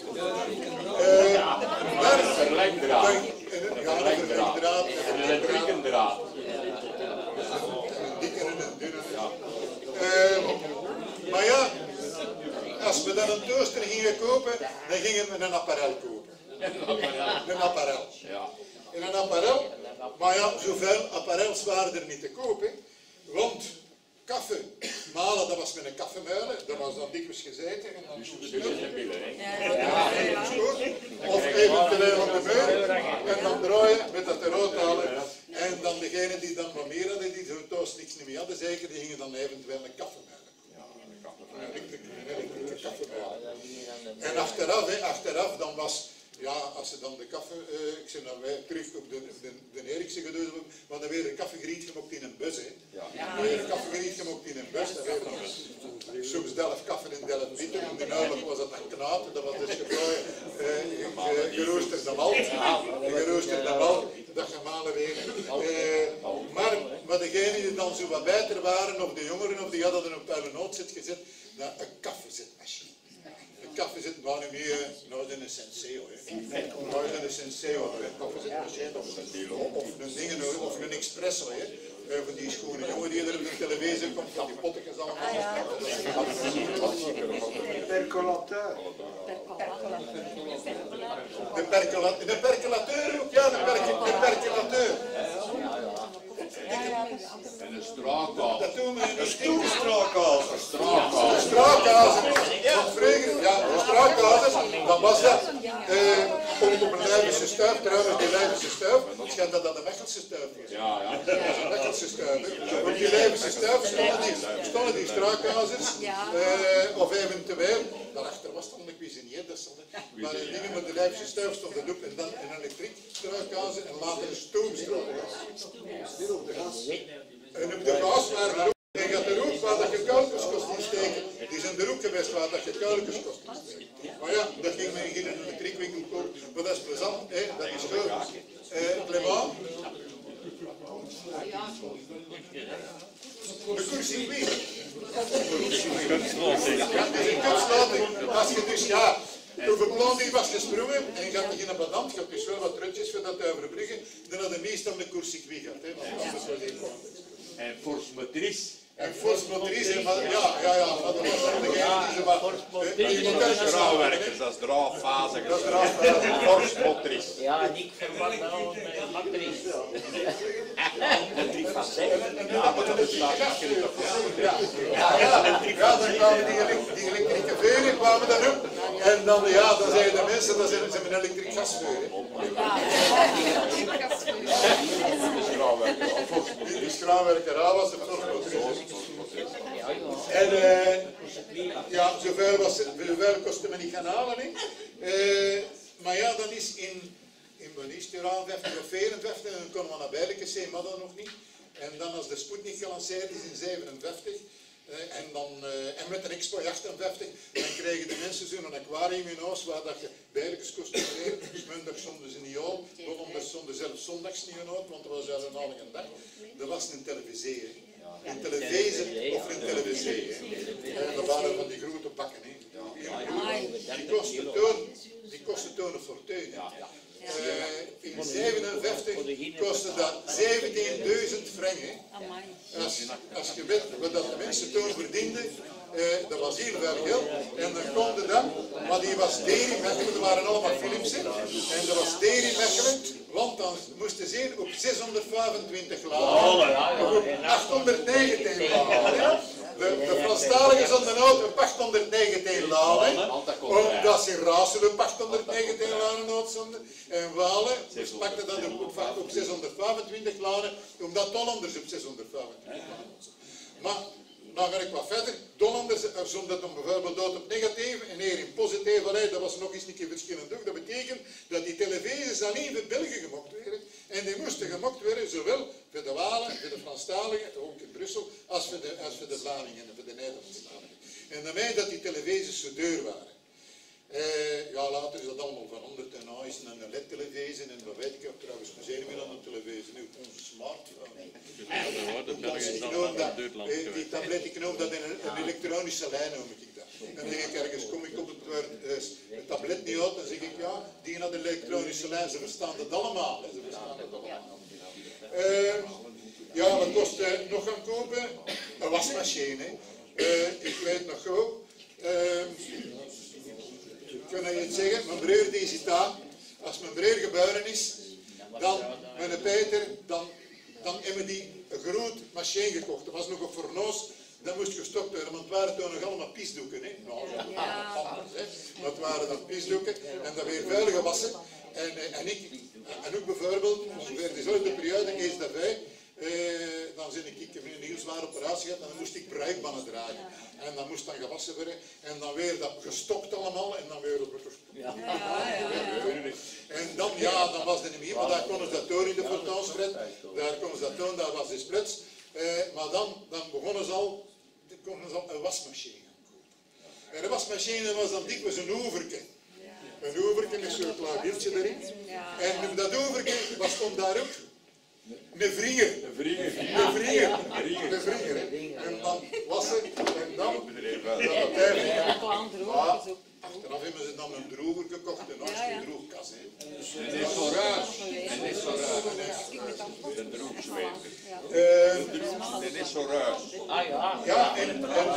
Uh, maar, Verlengdraad. dan- ja, de verlengdraad. En een elektrieke draad. Een dikke en een dunne. Uh, maar ja, als we dan een toaster gingen kopen, dan gingen we een apparel kopen. Een apparel. Ja. In een apparel, maar ja, zoveel apparels waren er niet te kopen, want kaffe malen, dat was met een kaffemuilen, dat was dan dikwijls gezeten. En dan Dus dus is het billen, hè? ja, of eventueel op de muur, en dan draaien met dat eruit halen. En dan degene die dan wat meer hadden, die zo'n toast niks meer hadden, zeker, die gingen dan eventueel een kaffemuilen. Een elektrische, een elektrische kaffemuilen. En achteraf, hè, achteraf, dan was... Ja, als ze dan de kaffe, uh, ik zeg dan wij terug op de, de, de Erikse gedoos, we hadden weer een kaffegriet gemaakt in een bus, hè. Ja. Weer een kaffegriet gemaakt in een bus, dat weer dan soms delf kaffe en delf bitter, en de oorlog was dat dan knaten, dat was dus gebrooien, uh, geroosterde malt, geroosterde malt, dat gemalen weer. Uh, maar, maar degenen die dan zo wat beter waren, of de jongeren, of die hadden er op een noodzet gezet, naar een kaffezetmachine. Een koffie zit nou niet meer, nou is een Senseo, hè. Nou is een Senseo, een koffiezitmachine of een of een dingen, of een Expresso, hè. Van die schone jongen die er op de televisie komt, van die pottekens allemaal. Percolateur. De percolateur, de percolateur ook, ja, de, perc de percolateur. En een straatkaas. Dat doen we in Een stoelstraatkaas. Een straatkaas. de straatkazen. Want vroeger, ja, de straatkazen, dan was dat uh, om op een Leidense stuif, trouwens die Leidense stuif, schijnt dat dat de Mechelse stuif was. Ja, ja. Dat is een Mechelse stuif. Hè. Op die Leidense stuif stonden die, stonden die straatkazers, uh, of eventueel, daarachter was dan een cuisinier, dat stond, maar de dingen met de Leidense stuif stonden ook, en dan een elektriek straatkazen en later een stoomstraatkazen. En op de gas waren er ook, en je had er ook waar dat je kuiltjes kost insteken. Die zijn er ook geweest waar dat je kuiltjes kost insteken. Maar ja, dat ging men in een elektriekwinkel kopen, maar dat is plezant, hè? Dat is goed. Uh, Clement. De course-circuit. Ja, dat is een kunstlating. Als je dus, ja, over plan die was gesprongen en je had geen badant, je had dus wel wat rutjes voor dat te overbruggen, dan had je meestal een course-circuit gehad, hè? Want anders was het gewoon. En force motrice. En force motrice, ja, ja, ja, maar dat was dan degene die ze wat... Dat is draaiwerkers, dat is draadfase. Dat is draadfase. Force motrice. Ja, niet verwacht al met een matrice. Ja, maar dat is daar niet in. Ja, ja, ja, dan kwamen die, elek die elektrische veuren kwamen dan ook. En dan, ja, dan zeiden de mensen, dat zijn ze met een elektrisch gasveur. Die schraanwerker A was de force motrice. En uh, ja, zoveel, was, zoveel kostte me niet gaan halen. Hè. Uh, maar ja, dan is in, in wanneer vijftig of vierenvijftig, dan konden we naar Bijlekes zijn, maar dat nog niet. En dan als de Sputnik gelanceerd is in zevenenvijftig, uh, en, dan, uh, en met een Expo achtenvijftig, dan kregen de mensen zo'n aquarium in huis waar dat je Bijlekes kost meer. Maandag zonden ze niet uit, donderdag zonden ze zelfs zondags niet uit, want dat was wel een halve dag. Dat was een televisie. Hè. Een televisie of een televisie. Hè. Dat waren van die grote pakken. Hè. Die kosten toen, die kosten toen een fortuin. Uh, in zevenenvijftig kostte dat zeventienduizend frank. Als, als je weet wat dat de mensen toen verdienden, uh, dat was heel veel geld. En dan kon dat, maar die was Deri Mechelen, dat waren allemaal Philips. En dat was Deri Mechelen, want dan moesten ze op zeshonderdvijfentwintig laden, op achthonderdnegentien laden. De, de Franstaligen zonden uit op achthonderdnegentien laden, omdat ze Raassel op achthonderdnegentien laden uitzonden. En Walen pakten dat op, op, op zeshonderdvijfentwintig laden, omdat Hollanders op zeshonderdvijfentwintig laden. Maar, dan ga ik wat verder. Dollanders, er stond dat dan bijvoorbeeld uit op negatief en hier in positief. Allee, dat was nog eens een keer verschillend ook. Dat betekent dat die televisies alleen voor België gemokt werden. En die moesten gemokt worden, zowel voor de Walen, voor de Franstaligen, ook in Brussel, als voor de, als voor de Vlamingen en voor de Nederlandstaligen. En daarmee dat die televisies zo duur waren. Uh, ja, later is dat allemaal veranderd en huizen en een L E D-televisie en wat weet ik. Ik trouwens, we zijn weer aan een televisie, nu onze smartphone. Uh, die tablet, ik noem dat een, een elektronische lijn, noem ik dat. En dan denk ik ergens, kom ik op het woord uh, het tablet niet uit, dan zeg ik ja, die naar de elektronische lijn, ze verstaan het allemaal. Hè, ze verstaan het allemaal. Uh, ja, wat kost uh, nog gaan kopen? Een wasmachine. Uh, ik weet nog goed. Uh, Kan je het zeggen? Mijn broer die zit daar. Als mijn broer geboren is, dan, mijn Peter, dan, dan hebben die een groot machine gekocht. Dat was nog een fornoos, dat moest gestopt worden, want het waren toen nog allemaal pisdoeken. Hè? Nou, ja. Anders, hè? Maar het waren dan pisdoeken en dat werd vuil gewassen. En, en, ik, en ook bijvoorbeeld, ongeveer dezelfde periode, eens dat wij, Uh, dan zit ik, ik heb een heel zware operatie gehad en dan moest ik bruikbannen dragen. En dan moest dan gewassen worden en dan weer dat gestopt allemaal en dan weer op het ja. Ja, ja, ja. En dan, ja, dan was het niet meer, maar daar konden ze dat door in de fortuinspread, daar konden ze dat doen, daar was de splits. Uh, maar dan, dan begonnen ze al, konden ze al een wasmachine gaan kopen. En de wasmachine was dan dikwijls een oeverke. Een oeverke met zo'n klaar wieltje erin. En op dat oeverke was stond daar ook een vrier. Een vrier. Een vrier. Een vrier. En dan wassen en dan dat betekent. Maar achteraf hebben ze dan een droger gekocht, een Oosterse droogkas. En dit is zo raar. En dit is zo raar. De droogzweter. Dit is zo raar. Ah ja. Ja, en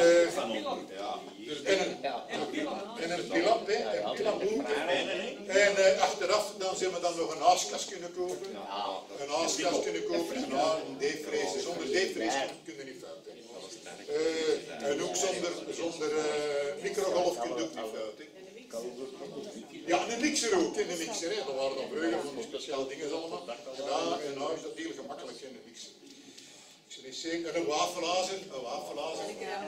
en een pilap, hè, een pilapboek. En uh, achteraf dan zijn we dan nog een aaskast kunnen kopen. Een aaskast kunnen kopen en een deepvrees. Zonder deepvrees kun je niet fout. Uh, en ook zonder, zonder uh, microgolf kun je ook niet fout. Ja, een mixer ook, een mixer. Hè. Dat waren dan vroeger van die speciale dingen allemaal. Ja, en nou is dat heel gemakkelijk in een mixer. En een wafelazer, een wafelazer.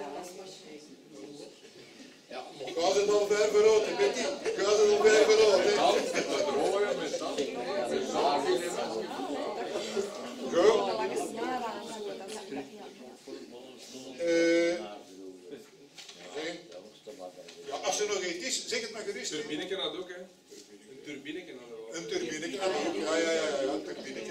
Ja, maar ga ze dan ver verrood, Betty? Ga ze dan ver verrood, hè? Goed. Uh, ja, als er nog iets is, zeg het maar gerust. Een turbineke had ook, hè? Een turbineke had ook. Een turbineke had ook, ja, ja, ja, ja, een turbineke.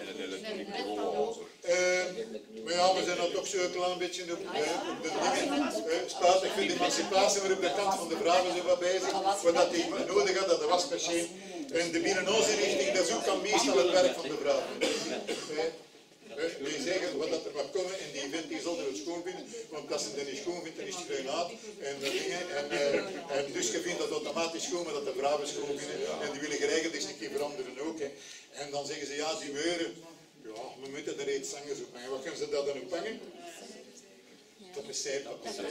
Uh, maar ja, we zijn dan toch zo'n klein beetje op, uh, op de dingen. Uh, spijtig voor de emancipatie, maar op de kant van de vrouwen zijn we bezig. Wat die nodig had, dat de wasmachine. En de binnenoosinrichting, dat is ook al meestal het werk van de vrouw. Uh, die zeggen wat dat er mag komen en die vindt die zal er het schoon vinden, want als ze het niet schoon vindt, dan is het kruinaat en dat dingen. En, uh, en dus je vindt dat automatisch schoon, maar dat de vrouwen schoon vinden en die willen geregeld eens een keer veranderen ook. Hè. En dan zeggen ze ja, die meuren. Ja, we moeten er iets zangers op hangen. Wat kunnen ze dat dan op hangen? Tapijzeerpapier.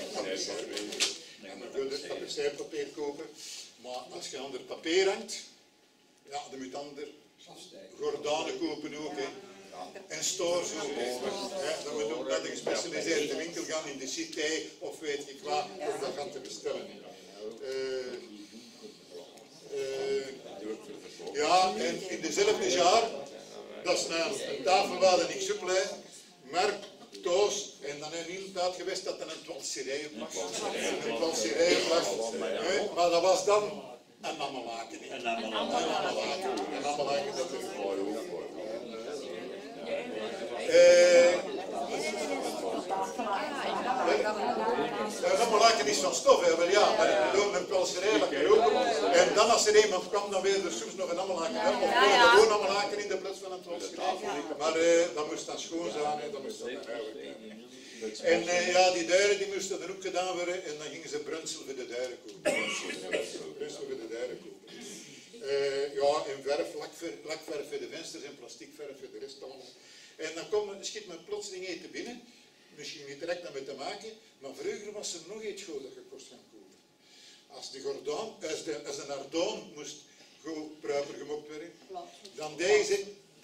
En dan kun je tapijzeerpapier kopen. Maar als je ander papier hangt, ja, dan moet je ander gordijnen kopen ook. Hè. En stores ook. Ja, dan moet je ook naar de gespecialiseerde winkel gaan in de cité of weet ik wat, om dat gaan te bestellen. Uh, uh, ja, en in dezelfde jaar. Dat is nou een tafel waar er niks op lijkt, maar toos. En dan een hele tijd geweest dat er een twaalserij op lag. Een twaalserij op lag. Nee, maar dat was dan een nammelaken. Een nammelaken. Een nammelaken, dat is mooi ook. Een nammelaken is van stof, hè, wel ja, maar ik bedoel een twaalserij lag er ook. En dan als er iemand kwam, dan weer er soms nog een nammelaken. Of gewoon nammelaken in de plaats van een twaalserij. Maar uh, dat moest dan schoon zijn, hè, dat moest dan eigenlijk. En uh, ja, die deuren die moesten dan ook gedaan worden en dan gingen ze brunsel voor de deuren kopen. Brunsel voor de deuren kopen. Uh, ja, en verf, lakverf, lakverf voor de vensters en plasticverf voor de rest allemaal. En dan komt, schiet men plotseling eten binnen, misschien niet direct daarmee te maken, maar vroeger was er nog iets goed dat je kost gaan kopen. Als de gordijn, als de, als de nardoon moest goed proper gemokt worden, dan deze,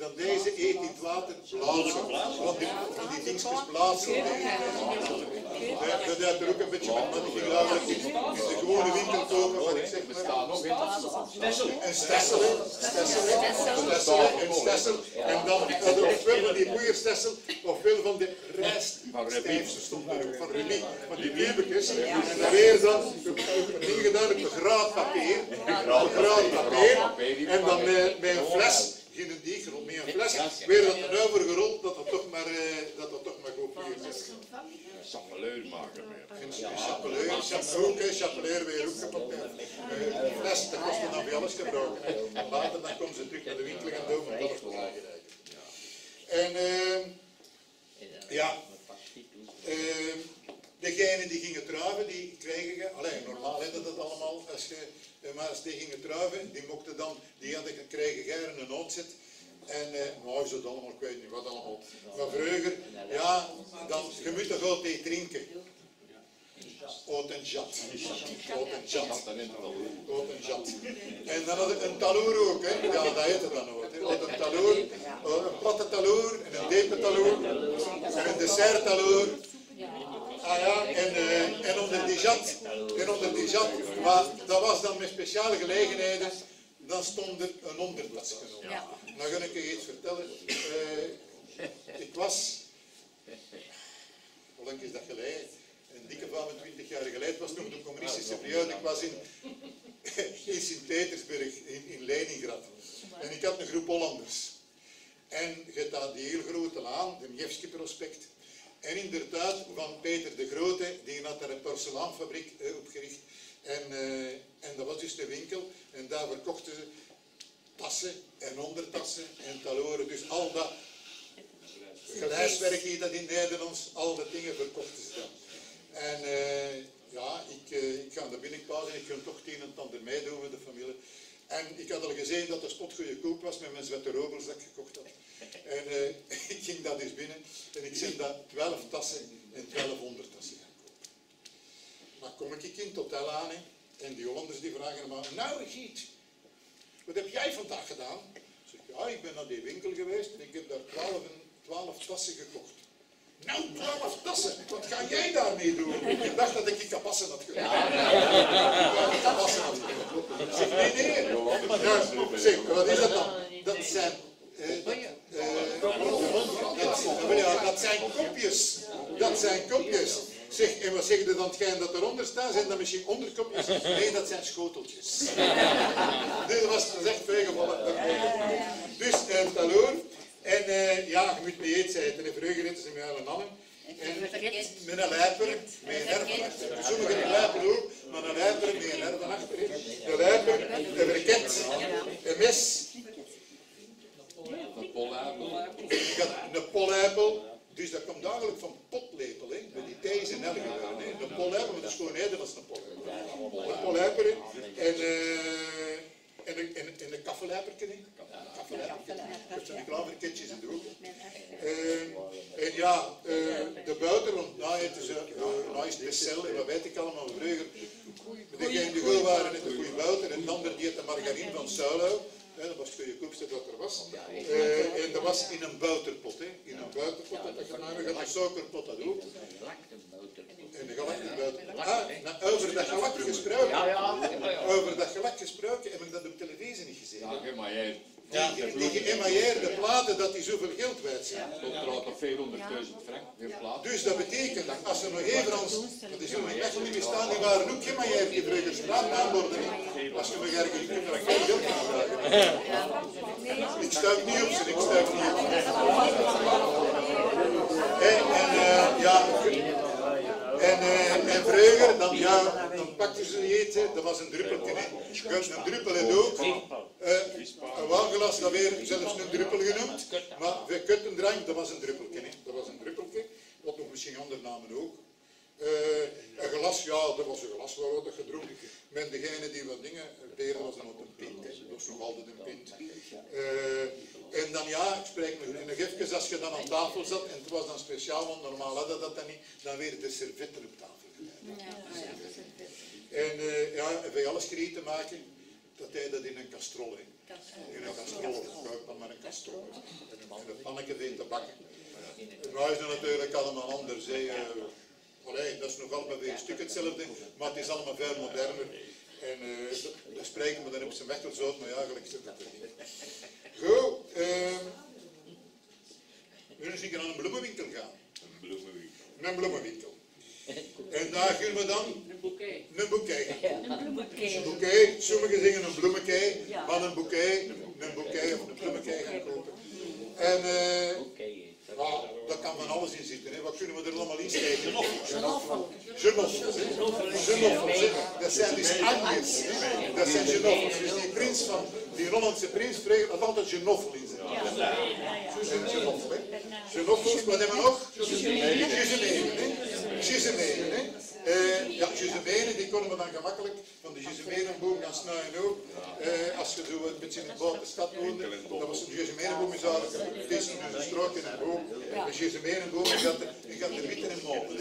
dan deze eet in het water blazen. Want die, die dingetjes blazen. Ja, dat heeft er ook een beetje met, maar die ging namelijk in, in de gewone winkel kopen, wat ik zeg maar. Staat nog in. Een stessel, hè. Stessel, hè. Stessel, hè. Een stessel. En dan hadden we ofwel van die poeierstessel, ofwel van de rijststijfse stond er ook, van Remy. Van die kubekjes. En dan weer dan, dingen gedaan op een graadpapier. Een graadpapier. En dan met, met een fles. Geen diegel, met een fles, weer dat er overgerold, dat dat toch maar, uh, dat dat toch maar goed is. Chapeleur maken weer. En chapeleur, chapeleur, chapeleur weer ook kapot. Een fles, dat kost dan voor alles gebruiken. En later dan komen ze terug naar de winkel en doen, want dat is belangrijk. En uh, ja, uh, degenen die gingen truiven, die kregen, alleen normaal hadden dat allemaal, als je, maar als die gingen truiven, die mochten dan, die hadden gekregen geren een noodzet. En, eh, nou is dat allemaal, ik weet niet wat allemaal. Maar vroeger, ja, dan, je moet toch altijd drinken. Oot en jat. Oot en jat. Oot en jat. En dan had ik een taloer ook, hè. Ja, dat heette dan ook. Oot een taloer, een platte taloer, en een diepe taloer, en een dessert taloer. Ah ja, en, uh, en onder die jat, en onder die jat, maar dat was dan met speciale gelegenheden, dan stond er een ondertas genomen. Ja. Nou ga ik je iets vertellen. Uh, ik was, hoe lang is dat geleden? Een dikke vijfentwintig jaar geleden, was nog de communistische periode. Ik was in, in Sint-Petersburg, in, in Leningrad. En ik had een groep Hollanders. En je had die heel grote laan, de Nevsky-prospect. En inderdaad, van Peter de Grote, die had daar een porcelaanfabriek uh, opgericht. En, uh, en dat was dus de winkel. En daar verkochten ze tassen en ondertassen en taloren. Dus al dat gelijswerk, dat in Nederlands, al dat dingen verkochten ze dan. En uh, ja, ik, uh, ik ga naar binnen pauze en ik kan toch het een en het ander meedoen met de familie. En ik had al gezien dat de spot goede koop was met mijn zwette robels dat ik gekocht had. En uh, ik ging dat eens binnen en ik zeg dat twaalf tassen en twaalf ondertassen gaan kopen. Dan kom ik in het hotel aan hè, en die Hollanders die vragen me, nou Giet, wat heb jij vandaag gedaan? Ik zeg, ja, ik ben naar die winkel geweest en ik heb daar twaalf tassen gekocht. Nou, twaalf tassen, wat ga jij daarmee doen? Ik dacht dat ik die kapassen had gekocht. Ja, kapassen had gekocht. Ik zeg, nee, nee. Ja, zeg, wat is dat dan? Dat zijn... Uh, dat, uh, dat, dat zijn kopjes. Dat zijn kopjes. Zeg, en wat zeg je dan, hetgeen dat eronder staat? Zijn dat misschien onderkopjes? Nee, dat zijn schoteltjes. Dus dat was dat is echt veelgevallen. Dus een taloor. En uh, ja, je moet mee eten eten. En vroeger eten ze met een annen. En met een lijper, met een herven achter. Sommigen een lijper ook, maar een lijper met een herven achter. Een lijper, een briket, een mes. Een polijpel. Een polijpel. Dus dat komt eigenlijk van potlepel, hè, met die T's en L'en gebeuren. Hè. Een polijpel, maar dat is gewoon Nederlands een polijpel. Een polijper en, uh, en, en, en, en een kaffelijperke. Ik heb zo'n klaverketjes in de hoek. Uh, en ja, uh, de buiten, want nou eten ze, uh, nou is het Bessel en wat weet ik allemaal vroeger. Degenen die goed waren net een goede buiten en de ander die had de margarine van Suilo. Ja, dat was het goedkoopste dat er was. Uh, en dat was in een buiterpot. Hè. In een buiterpot. Dat je nou nog een suikerpot dat ook. En de galakte buiterpot. Ah, nou, over dat gelak gesproken. Over dat gelak gesproken heb ik dat op televisie niet gezien. Ja, gemailleerd. Die, die geëmailleerde platen, dat die zoveel geld waard zijn. Dat draait op vierhonderdduizend frank per plaat. Dus dat betekent dat als er nog even ons, want die zullen echt niet meer staan, die waren ook geëmailleerd, die vreugers plaat aanborden. Als je nog ergens kunt, dan kan je geld gaan vragen. Ik stuif niet op ze, ik stuif niet op ze. En, en uh, ja, en, uh, en vroeger, dan, ja, dan pakten ze niet eten, dat was een druppeltje. Een druppel en ook. Uh, een wanglas, dat werd zelfs een druppel genoemd. Maar voor kuttendrank, dat was een druppeltje. Hè. Dat was een druppeltje, wat nog misschien andere namen ook. Uh, een glas, ja, dat was een glas waar we gedronken. Met degene die wat dingen deden, was dan ook een pint. Hè. Dat was nog altijd een pint. Uh, en dan ja, ik spreek nog, nog even, als je dan aan tafel zat, en het was dan speciaal, want normaal hadden dat dan niet, dan werden de servetten op tafel gedaan. En uh, ja, en voor alles geriet te maken, dat deed dat in een kastrol. Hè. In een kastoor, koopt dan maar een kastoor. En een pannetje in te bakken. Nou is het natuurlijk allemaal anders. Hè. Uh, allee, dat is nog allemaal weer een stuk hetzelfde, maar het is allemaal veel moderner. En uh, daar spreken we dan op zijn weg tot zo, maar ja, eigenlijk zit het er niet. Goed, uh, we gaan naar een bloemenwinkel gaan. Een bloemenwinkel. Een bloemenwinkel. En daar gaan we dan Een bouquet. een bouquet. Een bloemenkeer. Een bouquet, sommigen zeggen een bloemenkeer, maar een bouquet, een bouquet of een bloemenkeer gaan kopen. En uh, nou, daar kan van alles in zitten. Hè. Wat kunnen we er allemaal in steken? Genoffels. Genoffels. Dat zijn dus angels. Dat zijn genoffels. Dus die prins van, die Hollandse prins vreeg dat altijd genoffel in zitten. En genoffel, hè. Genoffels, wat hebben we nog? Gizemenen, hè. Gizemenen, hè. Uh, ja, gizemenen, die konden we dan gemakkelijk van de gizemenenboom gaan snijden ook. Uh, als je zo een beetje in de buitenstad woonde, dat was een gizemenenboom, is eigenlijk een tussen een strook en een boom. Een gizemenenboom, je gaat de witte en molen.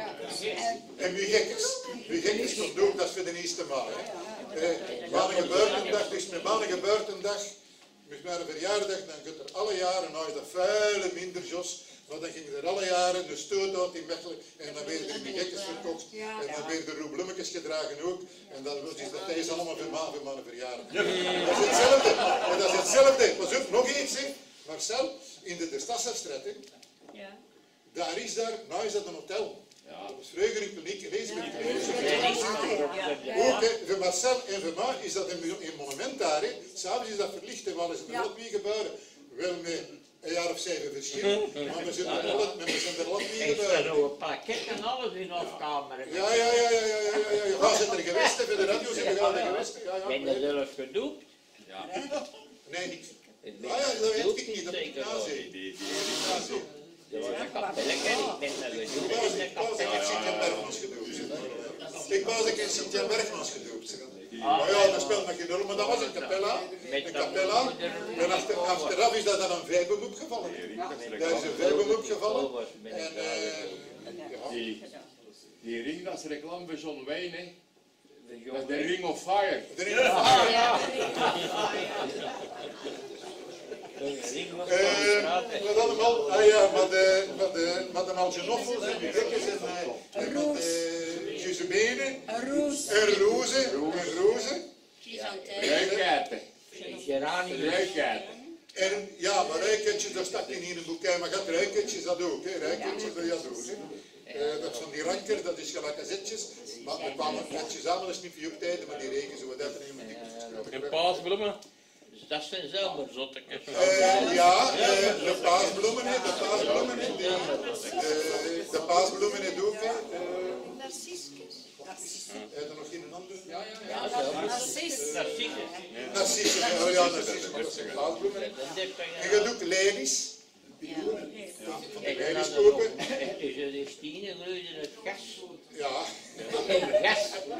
En wie gekkers, wie gekkers komt ook, dat is voor de eerste maal. Uh, maar een geboortendag, dus met mijn geboortendag, met mijn verjaardag, dan gaat er alle jaren, nou is dat veel minder, Jos. Maar dan gingen er alle jaren de stoot uit in Mechelen en dan werden er die gekkers verkocht en dan werden er bloemetjes gedragen ook en dan is dat deze allemaal voor maand voor mijn verjaardag. Dat is hetzelfde, en dat is hetzelfde. Pas op, nog iets, hè. Marcel, in de Stasserstraat, Ja. daar is daar, nou is dat een hotel. Dat was vroeger in kliniek gelezen met ook, hè, voor Marcel en voor mij is dat een, een monument daar, hè. S'avonds is dat verlicht en wat is er wat wie gebeuren? Wel met een jaar of zeven verschil, maar we zijn er al wat wie Ik sta gebeuren. nog een pakket en alles in afkamer. Ja, ja, ja, ja, ja, ja, ja, ja. Waar zijn er geweest, hè? Voor de radio zijn we gaan er geweest, ja, ja. Ben je zelf gedoopt? Nee, niks. Ik Ah ja, dat weet ik niet, dat moet ik zeker wel. nazien. Die, die, Nazien. Dat was een kapelletje, ik ben daar Ik gedoopt was in de ik was ik in Sint-Jan Bergmans gedoopt. Ik was ik in Sint-Jan Bergmans gedoopt. Maar ja, dat speelt nog geen rol, maar dat was een capella. Een capella. En achter, achteraf is dat dan een vijfboom opgevallen. Daar is een vijfboom opgevallen. En uh, die, die ring, dat is reclame voor John Wayne, hè. Dat is de Ring of Fire. er is een Uh, wat allemaal, ah ja, maar de, maar de, maar de Algenoffels en de Gekkers en, uh, en met de Gizemenen, Een roes. en rozen, en rozen, Ruikaarten. Geranium. Ruikaarten. en ja, maar ruikentjes, dat stak niet in een boekje, maar gaat ruikentjes dat ook, hè, ruikentjes dat je dat ook, hè. Uh, dat is van die ranker, dat is gelijk gazetjes, maar we kwamen netjes aan, dat is niet voor je tijden, maar die regen zo, dat er niet met die En paasbloemen. Dus dat zijn zomerzottekes. Uh, ja, uh, de paasbloemen, hè, de paasbloemen, hè, die, de, de paasbloemen hè, ook, hè. Uh, Narcissus. heb je nog geen ander? Ja, narcissus. Narcissus. Narcissen, oh ja, narcissen, maar dat zijn paasbloemen. hè. En je doet lelies, van de lelies kopen. Tussen de stenen groeide het gas. Ja, Gas.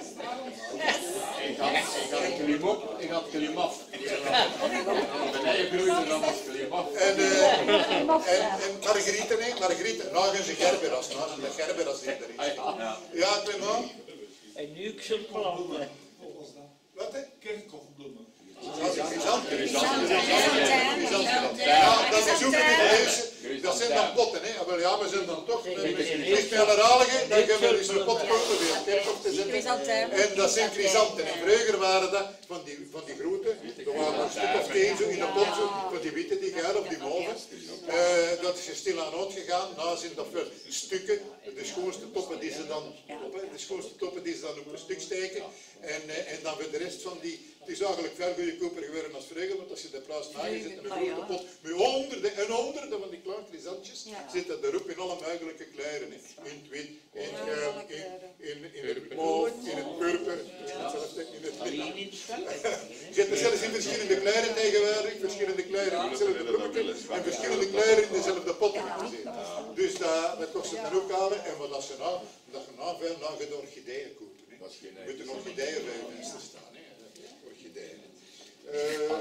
Ik had, ik had klimop, ik had klimaf. Beneden groeide dan was klimaf. en, uh, en, en Margrieten, hè, Margrieten, nou gaan ze Gerberas, nou zijn de Gerberas die erin zitten. Ja, Clement, En nu planten. wat hè? Kerkhoffbloemen. Ja, de chrysanten. Chrysanten. Ja, dat is ook niet lezen. Dat zijn dan potten, hè. Maar ja, we zijn dan toch, niet meer herhaligen, dan gaan we dus een pot kopen weer een kerkhof te zetten. En dat zijn chrysanten. En vroeger waren dat van die, van die groenten, er waren er een stuk of tien zo in de pot, zo, van die witte, die geil of die mauve. Uh, dat is stilaan uitgegaan, nou zijn dat veel stukken, de schoonste toppen die ze dan, de schoonste toppen die ze dan op een stuk steken. En, uh, en dan voor de rest van die, het is eigenlijk veel goedkoper geworden als vroeger, want als je de plaats nagezet in een grote pot met honderden en honderden van die kleine chrysantjes, zitten erop in alle mogelijke kleuren. Hè. In het wit, in het geel, in, in, in het mauve, in het purper, in het Alleen wit. in stad. Je hebt er zelfs in verschillende kleuren tegenwoordig, verschillende kleuren in hetzelfde bloemetje en verschillende kleuren in dezelfde potten gezien. Dus dat, dat kost het dan ook halen. En wat als je nou, dat je nou veel nou gaat orchideeën kopen. Hè. Je moet een orchideeën bij je venster staan. Hè. Orchideeën.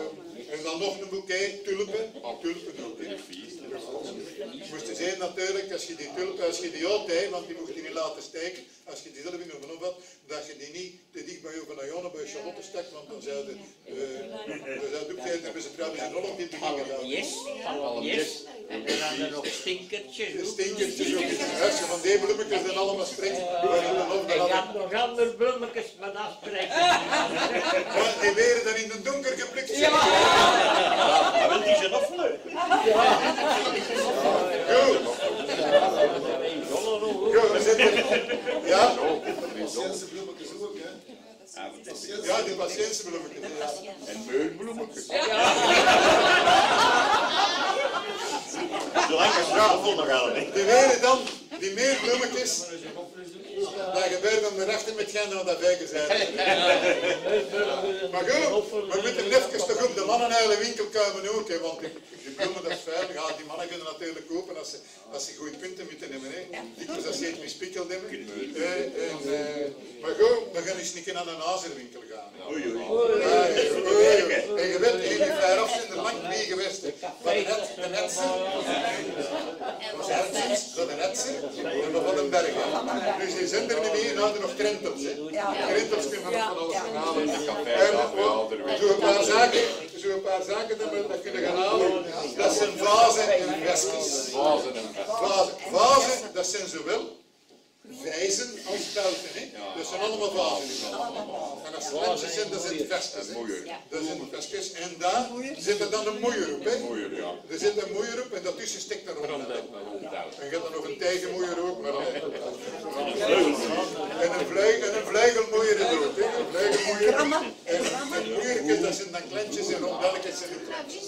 Uh, en dan nog een bouquet tulpen, tulpen ook. Hè. Moest je zien natuurlijk, belangrijk als je die tulpen, als je die altijd, want die mocht je niet laten steken, als je die zelf in de opvat, dat je die niet te dicht bij je van Ayone, bij Charlotte stak, want dan zouden we zouden ook zijn, hebben ze trouwens in Holland in het begin gedaan. Yes, yes. En dan hadden we nog stinkertjes. De stinkertjes ook in het huis, van die bloemetjes en allemaal springt. En je had nog andere bloemetjes, maar dat spreekt. Maar die werden dan in het donker geplikt. Ja. Maar wil die zijn afleuk? Goed. Goed, we zitten. Ja? Ja, de patiëntenbloemetjes. Ja. En meulbloemetjes. Zolang je straal vol nog aan. Die werden dan, die meer bloemetjes, dat gebeurt dan erachter met gaan naar dat wijken zijn. Maar goed, we moeten even toch op de mannen uit de winkel komen ook, hè, want die, die bloemen dat is veilig. Ja, die mannen kunnen natuurlijk kopen als ze, als ze goede punten moeten nemen. Hè. Dikwijls als ze het mispikkeld hebben. Eh, en, eh, maar goed, we gaan eens een keer naar een hazerwinkel gaan. Oei, oei. Ja, oei, oei. En je weet, in die vijf af zijn er lang mee geweest. Van de net, de netsen, van de netsens, van de netsen, en van de bergen. Dus die zijn er niet meer, nou nog krentels. Krentels kunnen we nog van alles gaan halen. En zo'n paar zaken, zo'n paar zaken dat we dat kunnen gaan halen, dat zijn vazen en vestjes. Vazen en Vazen, vazen, dat zijn zowel vijzen als buiten, hè? Dat zijn allemaal vazen. En als het lentjes zijn, dat zijn het vestjes. Dat zijn de vestjes. En daar zit er dan een moeier op, hè? Er zit een moeier op en daartussen stikt er rond. En je hebt dan nog een tijgermoeier ook, maar en een vleugel, en een vleugelmoeier is er ook, hè? Een vleugelmoeier. En een moeiertjes, dat zijn dan klentjes en rondbelletjes en klentjes.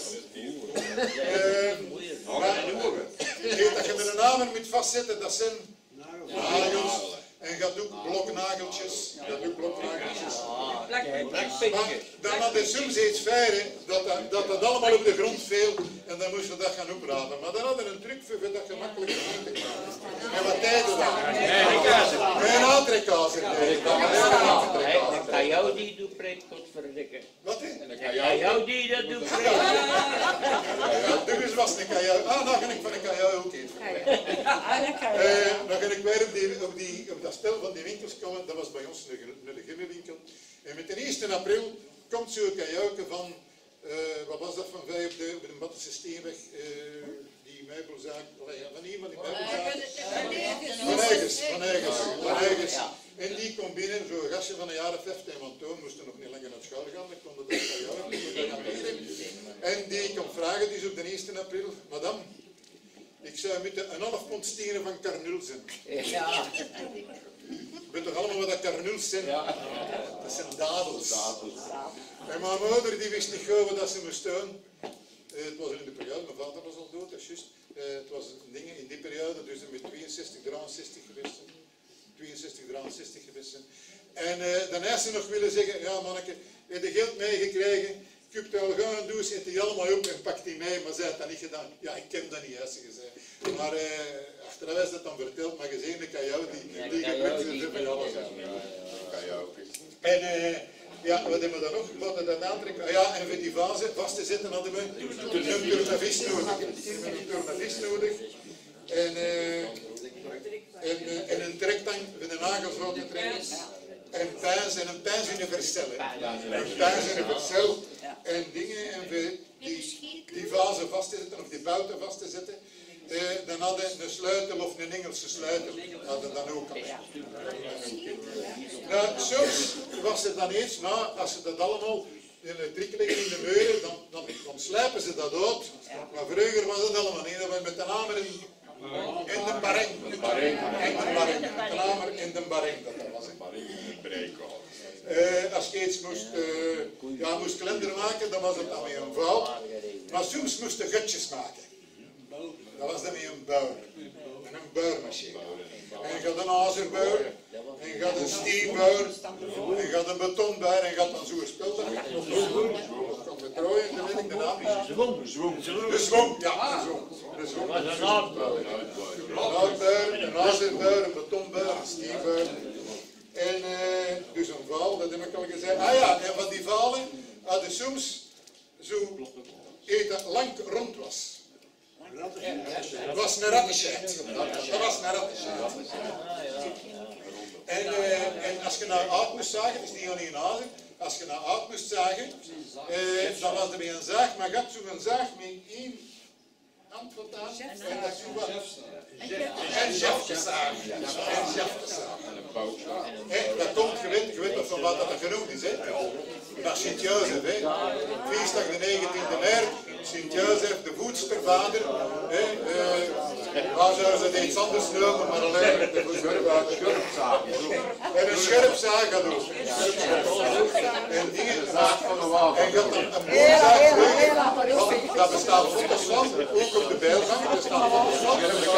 Maar dat je met een hamer moet vastzetten, dat zijn nagels. En gaat ook bloknageltjes. Dat ook bloknageltjes. Maar dan had hij soms iets fijn, dat, dat dat dat allemaal op de grond viel en dan moesten we dat gaan oprapen. Maar dan hadden we een truc voor dat gemakkelijk te krijgen. En wat tijden dan? Geen aantrekkazer. Dan kan jou die doet preek, godverdikke. Wat hè? Dan kan jou die dat doet preek. Doe eens was een kajou. Ah, dan ga ik van een kajou ook eten. Uh, dan ga ik weer op, die, op, die, op dat spel van die winkels komen. Dat was bij ons een, een gimmelwinkel. En met de eerste april komt zo'n kajouke van, uh, wat was dat van vijf op de, op de Battense Steenweg, uh, die meubelzaak, van iemand die meubelzaak. Van Eigens, van Eigens, van Eigens. En die komt binnen, zo'n gastje van de jaren vijftien, want toen moesten nog niet langer naar school gaan, dan kon dat kajouke. En die komt vragen, die is op de eerste april, madame, ik zou moeten een half pond stenen van karnuls zijn. Ja. Je weet toch allemaal wat dat karnuls zijn? Ja. Dat zijn dadels. dadels. En mijn moeder die wist niet goed wat ze moest doen. Uh, het was in de periode, mijn vader was al dood, dat is juist. Uh, het was dingen in die periode, dus met tweeënzestig, drieënzestig geweest. tweeënzestig, drieënzestig geweest. En uh, dan heeft ze nog willen zeggen, ja manneke, heb je geld meegekregen? Ik heb het al gaan doen, zet die allemaal op en pak die mee, maar zij had dat niet gedaan. Ja, ik ken dat niet, juist gezegd. Maar uh, achteraf is dat dan verteld, maar gezien de kajou, die, die gebeurt ze van alles. En uh, ja, wat hebben we dan nog? We hadden dat aantrekken. Ah, ja, en voor die vazen vast te zetten hadden we een tournevis nodig. Een tournevis nodig. En, uh, en, uh, en een trektang voor de nagels van te trekken. En pijns en een pijns universeel. Een pijns universeel. En dingen en voor die, die vazen vast te zetten of die bouten vast te zetten. Uh, dan hadden een sleutel of een Engelse sleutel, hadden dan ook al. Nou, soms was het dan eens, nou, als ze dat allemaal in een trik leggen in de muren, dan, dan, dan slijpen ze dat uit. Maar vroeger was dat allemaal niet, dat we met de hamer in, in de bareng. In de bareng. Met de hamer in de bareng, dat was het. Uh, als je iets moest, uh, ja, moest kalender maken, dan was het dan weer een fout. Maar soms moest je gutjes maken. Dat was dan weer een buier. En een buiermachine. En je had een azerbuier. En je had een steenbuier. En je had een betonbuier. En je had dan zo'n spul. Dat kwam met rooien, dat weet ik de naam niet. Zwom. De zwom, ja, de zwom. De zwom. Dat was een aardbuier. Een aardbuier, een azerbuier, een betonbuier, een steenbuier. En uh, dus een vaal, dat heb ik al gezegd. Ah ja, en van die valen hadden soms zo eet dat lang rond was. Dat was een rattenscheid. Dat was een rattenscheid. En, uh, en als je naar oud moest zagen, het is niet alleen azen, als je naar oud moest zagen, uh, dan was er bij een zaag, maar je had zo'n zaag met één handvat aan en dat is zo wat. En jaftezaag. En jaftezaag. Hey, dat komt, je weet, je weet nog van wat dat genoemd is, hè? Naar Sint-Jozef, hè? Feestdag de negentiende maart, Sint-Jozef, de voedstervader, hè? Uh, waar zouden ze het iets anders noemen, maar alleen met de voedstervader. En een scherpzaag gaat doen. En dingen, en je had dan een boomzaag, dat bestaat foto's van, ook op de bijlgang, er staan foto's van.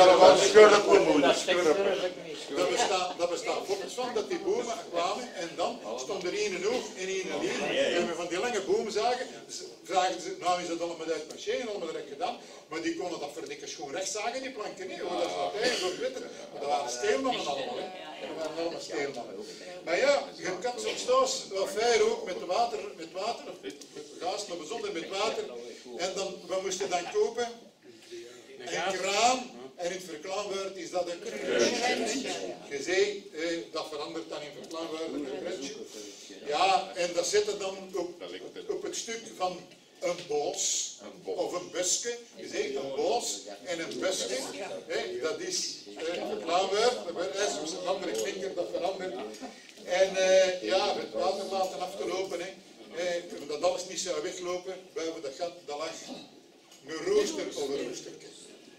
Dat bestaat, dat bestaat foto's van, dat die bomen kwamen en dan stond er één hoog en één lier. En we van die lange boomzagen, zagen ze, nou is dat allemaal uit machine, allemaal direct gedaan, maar die konden dat verdikken schoon recht zagen, die planken niet, hoor, dat is wat eigenlijk witter. Maar dat waren steelmannen allemaal, hè. Dat waren allemaal steelmannen. Maar ja, je kan soms thuis wel fijn ook met water, met water, of met gas, maar bijzonder met water. En dan, we moesten dan kopen een kraan. En in het verklaarwoord is dat een krantje. Je zei, eh, dat verandert dan in het verklaarwoord een krantje. Ja, en dat zit er dan op, op het stuk van een boos of een busje. Je zegt een boos en een busje. Eh, dat is eh, het verklaarwoord. Dat is een andere klinker, dat verandert. En eh, ja, het water laten af te lopen. Hè. Eh, dat alles niet zou weglopen. Buiten dat gat, dat lag een rooster of een roostertje.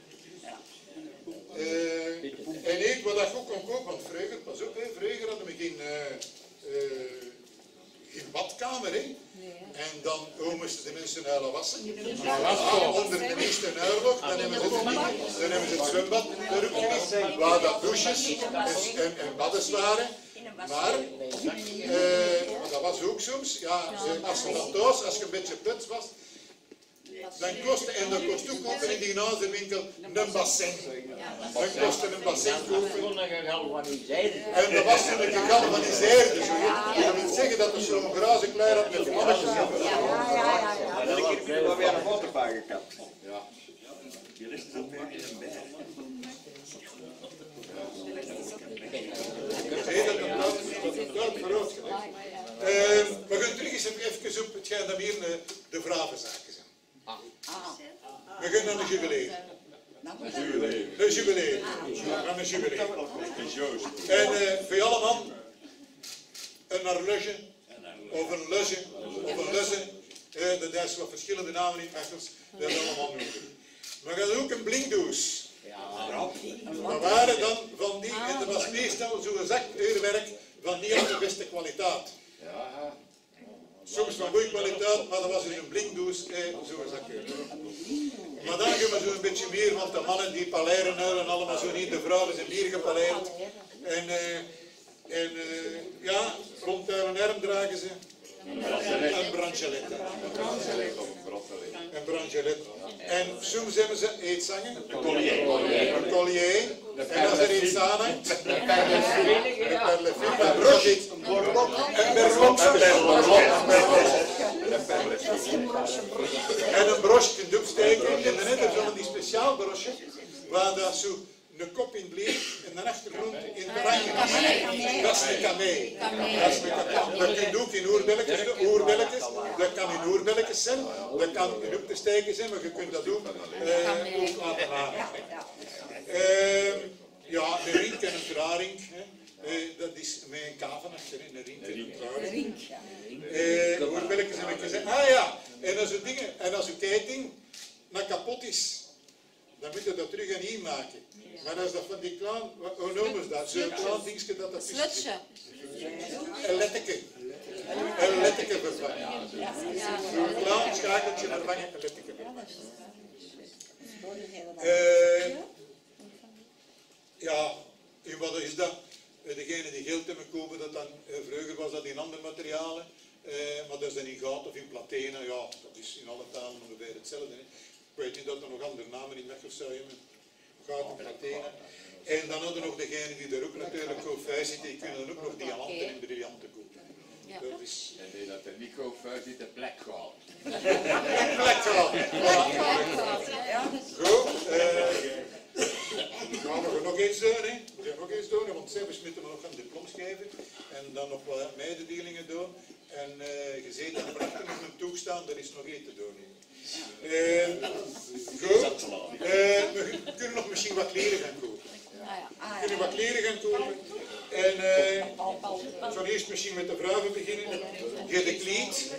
Uh, en ik, wat ik ook kon kopen, want vroeger, pas op, hè, vroeger hadden we geen, uh, uh, geen badkamer, hè. En dan oh, moesten de mensen huilen wassen. Ah, onder de Eerste Oorlog, dan hebben ze het, dan hebben ze het zwembad erop gezet, waar dat douches en, en, en baddens waren. Maar uh, dat was ook soms, ja, als je dan thuis, als je een beetje put was, dan kostte, en dat kost ook kopen in die nazenwinkel een bassin. Dan kostte een bassin kopen. En dat was toen een gegal van die zeerde. Dat wil zeggen dat er zo'n graze klei had met vlammetjes. En ik heb er weer een waterbaan gekapt. Die rest is ook meer in een bij. We gaan terug eens even op hetgeen dat hier de vragenzaken zijn. We gaan naar de jubileum. Een jubileum. De jubileum. We gaan een jubileum. En uh, voor allemaal een horloge, of een luge, of een lusse. Uh, dat is wat verschillende namen in het Engels. Dat is allemaal nodig. We gaan ook een blinkdoos. Maar waren dan van die, en dat was meestal zo'n zakuurwerk van niet al de beste kwaliteit. Soms van goede kwaliteit, maar dat was in een blinkdoos, eh, zo'n zakuur. Maar dan gaan we zo een beetje meer, want de mannen die paleren huilen allemaal zo niet, de vrouwen zijn meer gepaleerd. En, uh, en uh, ja, rond hun arm dragen ze een branchelet. Een branchelet. En soms hebben ze eetzangen, een collier. Een collier. En als er iets aan hangt, een perlefine, een broche, een berlok, een berlok, en een broche kunt opsteken. En dan heb je zo'n die speciaal broche, waar dat zo een kop in bleef en de achtergrond in de rang. Dat is een kamee. Dat kun je ook in oerbelletjes, oerbelletjes. Dat kan in oerbelletjes zijn, dat kan in op te steken zijn, maar je kunt dat ook, uh, ook laten halen. Uh, ja, een rink en een trarink. Uh, dat is met een kaven achterin, een rink en een trarink. Uh, oerbelletjes heb ik gezegd. Ah ja, en als uw dingen, en als uw ketting nou kapot is, dan moet je dat terug aan hier maken. Maar als dat van die klein, hoe noemen ze dat? Zo'n klein dingetje dat dat is. Slutje. Een letteke. Een letteke vervangen. Zo'n klein schakeltje vervangen, een letteke vervangen. Uh, ja, en wat is dat? Degene die geld hebben kopen, dat dan, uh, vroeger was dat in andere materialen, uh, maar dat is dan in goud of in platena, ja, dat is in alle talen ongeveer hetzelfde. Hè. Ik weet niet dat er nog andere namen in Mechelen zou hebben. Goud en platena. En dan hadden we nog degenen die er ook natuurlijk op vijf zitten, die kunnen dan ook nog diamanten en briljanten kopen. Ja. Dat is En die dat er Nico voor zit, de plek gehad. plek gehad. Goed, eh, gaan we nog eens doen, hè. We gaan nog eens doen, want zelfs moeten we nog een diploma geven. En dan nog wat mededelingen doen. En uh, gezeten en brachten nog een toegestaan, er is nog één te doen. Uh, goed, uh, we kunnen nog misschien wat kleren gaan kopen. We kunnen wat kleren gaan kopen. En uh, ik zal eerst misschien met de vrouwen beginnen. Je de kleed.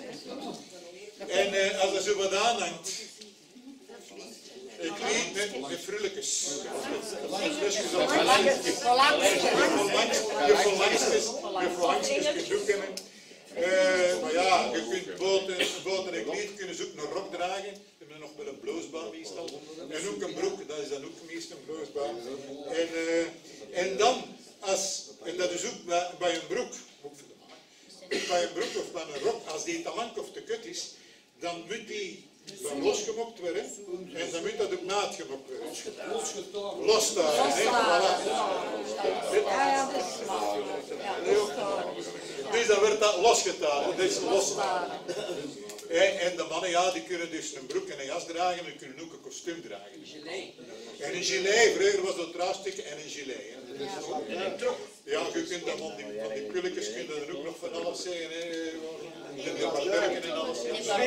En uh, als er zo wat aanhangt. Een kleed met, met frulletjes. Dus je zal je verlangstjes, je verlangstjes kunt ook hebben. Uh, maar ja, je kunt boten, boten en kleed kunnen ze ook een rok dragen. We hebben nog wel een bloosbaan meestal. En ook een broek, dat is dan ook meestal een bloosbaan. En, uh, en dan, als, en dat is ook bij, bij een broek, ook voor de mannen, bij een broek of bij een rok, als die te lang of te kut is, dan moet die dan losgemokt worden. En dan moet dat ook naadgemokt worden. Losgetaren. Losstaren, hè? Voilà. Ja, ja, dat is waar. Ja, dus dan wordt dat losgetaren, dat is losstaren. En, en de mannen, ja, die kunnen dus een broek en een jas dragen, en die kunnen ook een kostuum dragen. En een gilet, vroeger was dat draagstukken en een gilet. Hè. Ja, je kunt dan van die, van die pulletjes kun je er ook nog van alles zeggen. Hè. En die barberken en alles.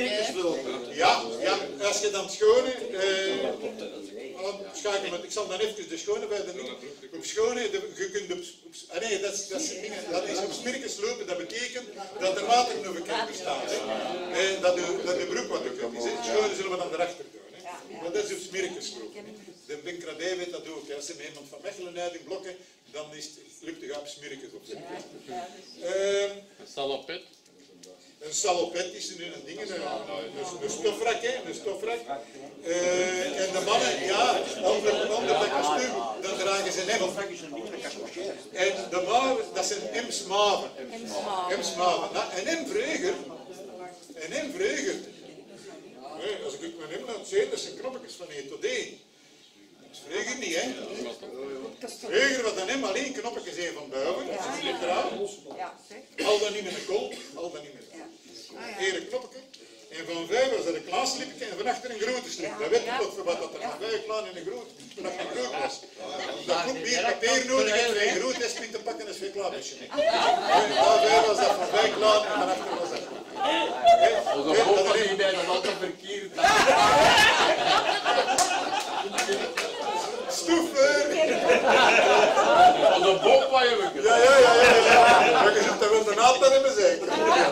Ja, ja, als je dan schone, eh, schakel met, ik zal dan even de schone bij de op schone, de, je kunt op, op ah nee, dat is, dat is, dat is op smirkjes lopen, dat betekent dat er water over kan bestaan. En dat de, dat de broek wat er kunt is. Schone zullen we dan erachter doen. Hè. Maar dat is op smirkjes lopen. De Binkradij weet dat ook. Als er met iemand van Mechelen uit in blokken, dan is het lukt de op smirkjes op. Een salopet. Een salopet is nu een ding, een, een, een stofrak, hè, een stofrak. Uh, en de mannen, ja, onder, onder dat kostuum, dan dragen ze hem. En de mouwen, dat zijn emsmaven. Emsmaven. Nou, en hem vreger, en hem vreger. Nee, als ik met hem dan zie, dat zijn knoppetjes van één tot één. Dat is vreger niet, hè. Vreger wat dan hem alleen knoppetjes zijn van buiten, dat is niet eraan. Al dan niet met een kool, al dan niet met een kool. Eén een knoppetje. En van vijf was dat een klein slipje en van achter een grote slip. Dat weet je tot voor wat dat er van vijf klein en een groot, toen dat een groot was. Dat moet meer papier nodig en een groot testpunt te pakken als veel klaar is. Van vijf was dat van vijf klein en van achter was dat. Onze boven die bij dat altijd verkeerd. Stoefer! Onze boven hebben we. Ja, ja, ja, ja, ja. Maar je zult dat wel de naald hebben zeker.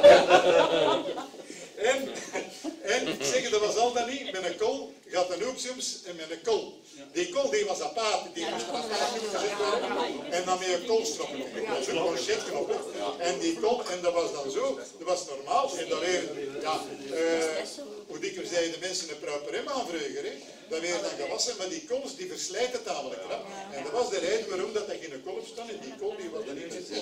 En, en ik zeg, dat was al dan niet, met een kool gaat dan ook soms met een kool. Die kool die was apart, die moest er apart gezet worden. En dan met een koolstrop. Dat is een conciertknop. En die kool, en dat was dan zo, dat was normaal. En dan weer, ja, uh, hoe dikwijls zeiden de mensen een properem aan vroeger, hè. Dat werd dan gewassen, maar die kools die verslijten tamelijk rap. En dat was de reden waarom dat er geen kool op stond. En die kool die was dan niet gezet.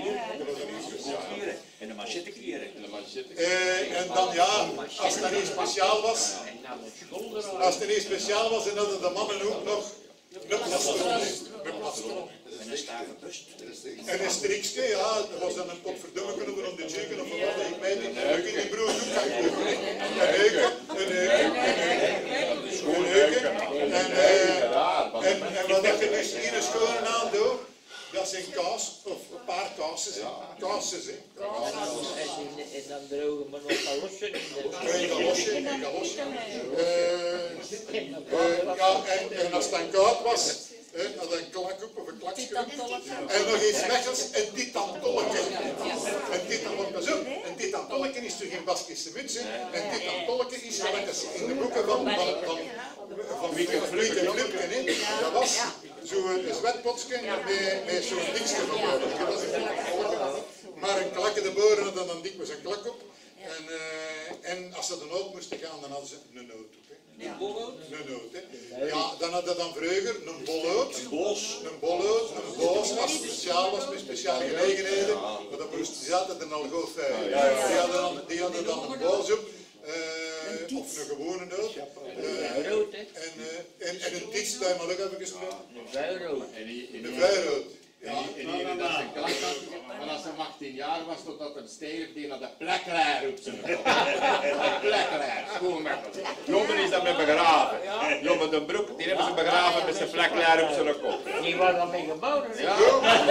En de macheteklieren. Uh, en dan ja, als het dan niet speciaal was, als het niet speciaal was, dan hadden de mannen ook nog een plastron. En een staren bust. En een strikje, ja, dat was dan een pot verdummeken of een chicken of wat, ik weet niet. Dan kun je broer ook gaan kopen. Een heuken, een heuken, een heuken. En, en wat dat je dus hier een schone aan doet, dat zijn kaas, of een paar kaasjes, hè. Kaasjes, hè. En dan drogen we nog galosje in de... Een galosje, een galosje. Ja, en als het dan koud was, He, dat een klakkoek of een klakskoek. En nog iets Mechels, een titantolken. Een titantolken, een titantolken is toch geen Baskische muts, hè? Een titantolken is gelijk als in de boeken van van van van Wieke Flupken, hè? Dat was zo'n zwetpotje met, met zo'n dingetje van boven. Maar een klakke de boren dan dan dikwijls een klak op. En, uh, en als ze dan ook moesten gaan, dan hadden ze een noot op. Ja. Een noot, hè. Ja, dan hadden ze dan vroeger een bolloot. Een bos. Een bolloot, een boos, als het speciaal was, met speciale gelegenheden. Maar dat moest, die zaten er al goed bij. Die hadden dan, die hadden dan een boos op. Uh, of een gewone noot. Uh, en, uh, en, en een tietstuim had ik even gesproken. Een vuilrood. Een vuilrood. Ja, En iedereen dat zijn klas had, en als hij achttien jaar was, totdat hij stierf, die naar de plekklaar op zijn kop. De plekklaar, schoonmakkelijk. Jongen is dat met begraven. Jongen de Broek, die hebben ze begraven met zijn plekklaar op zijn kop. Die was al mee gebouwd, hè? Ja.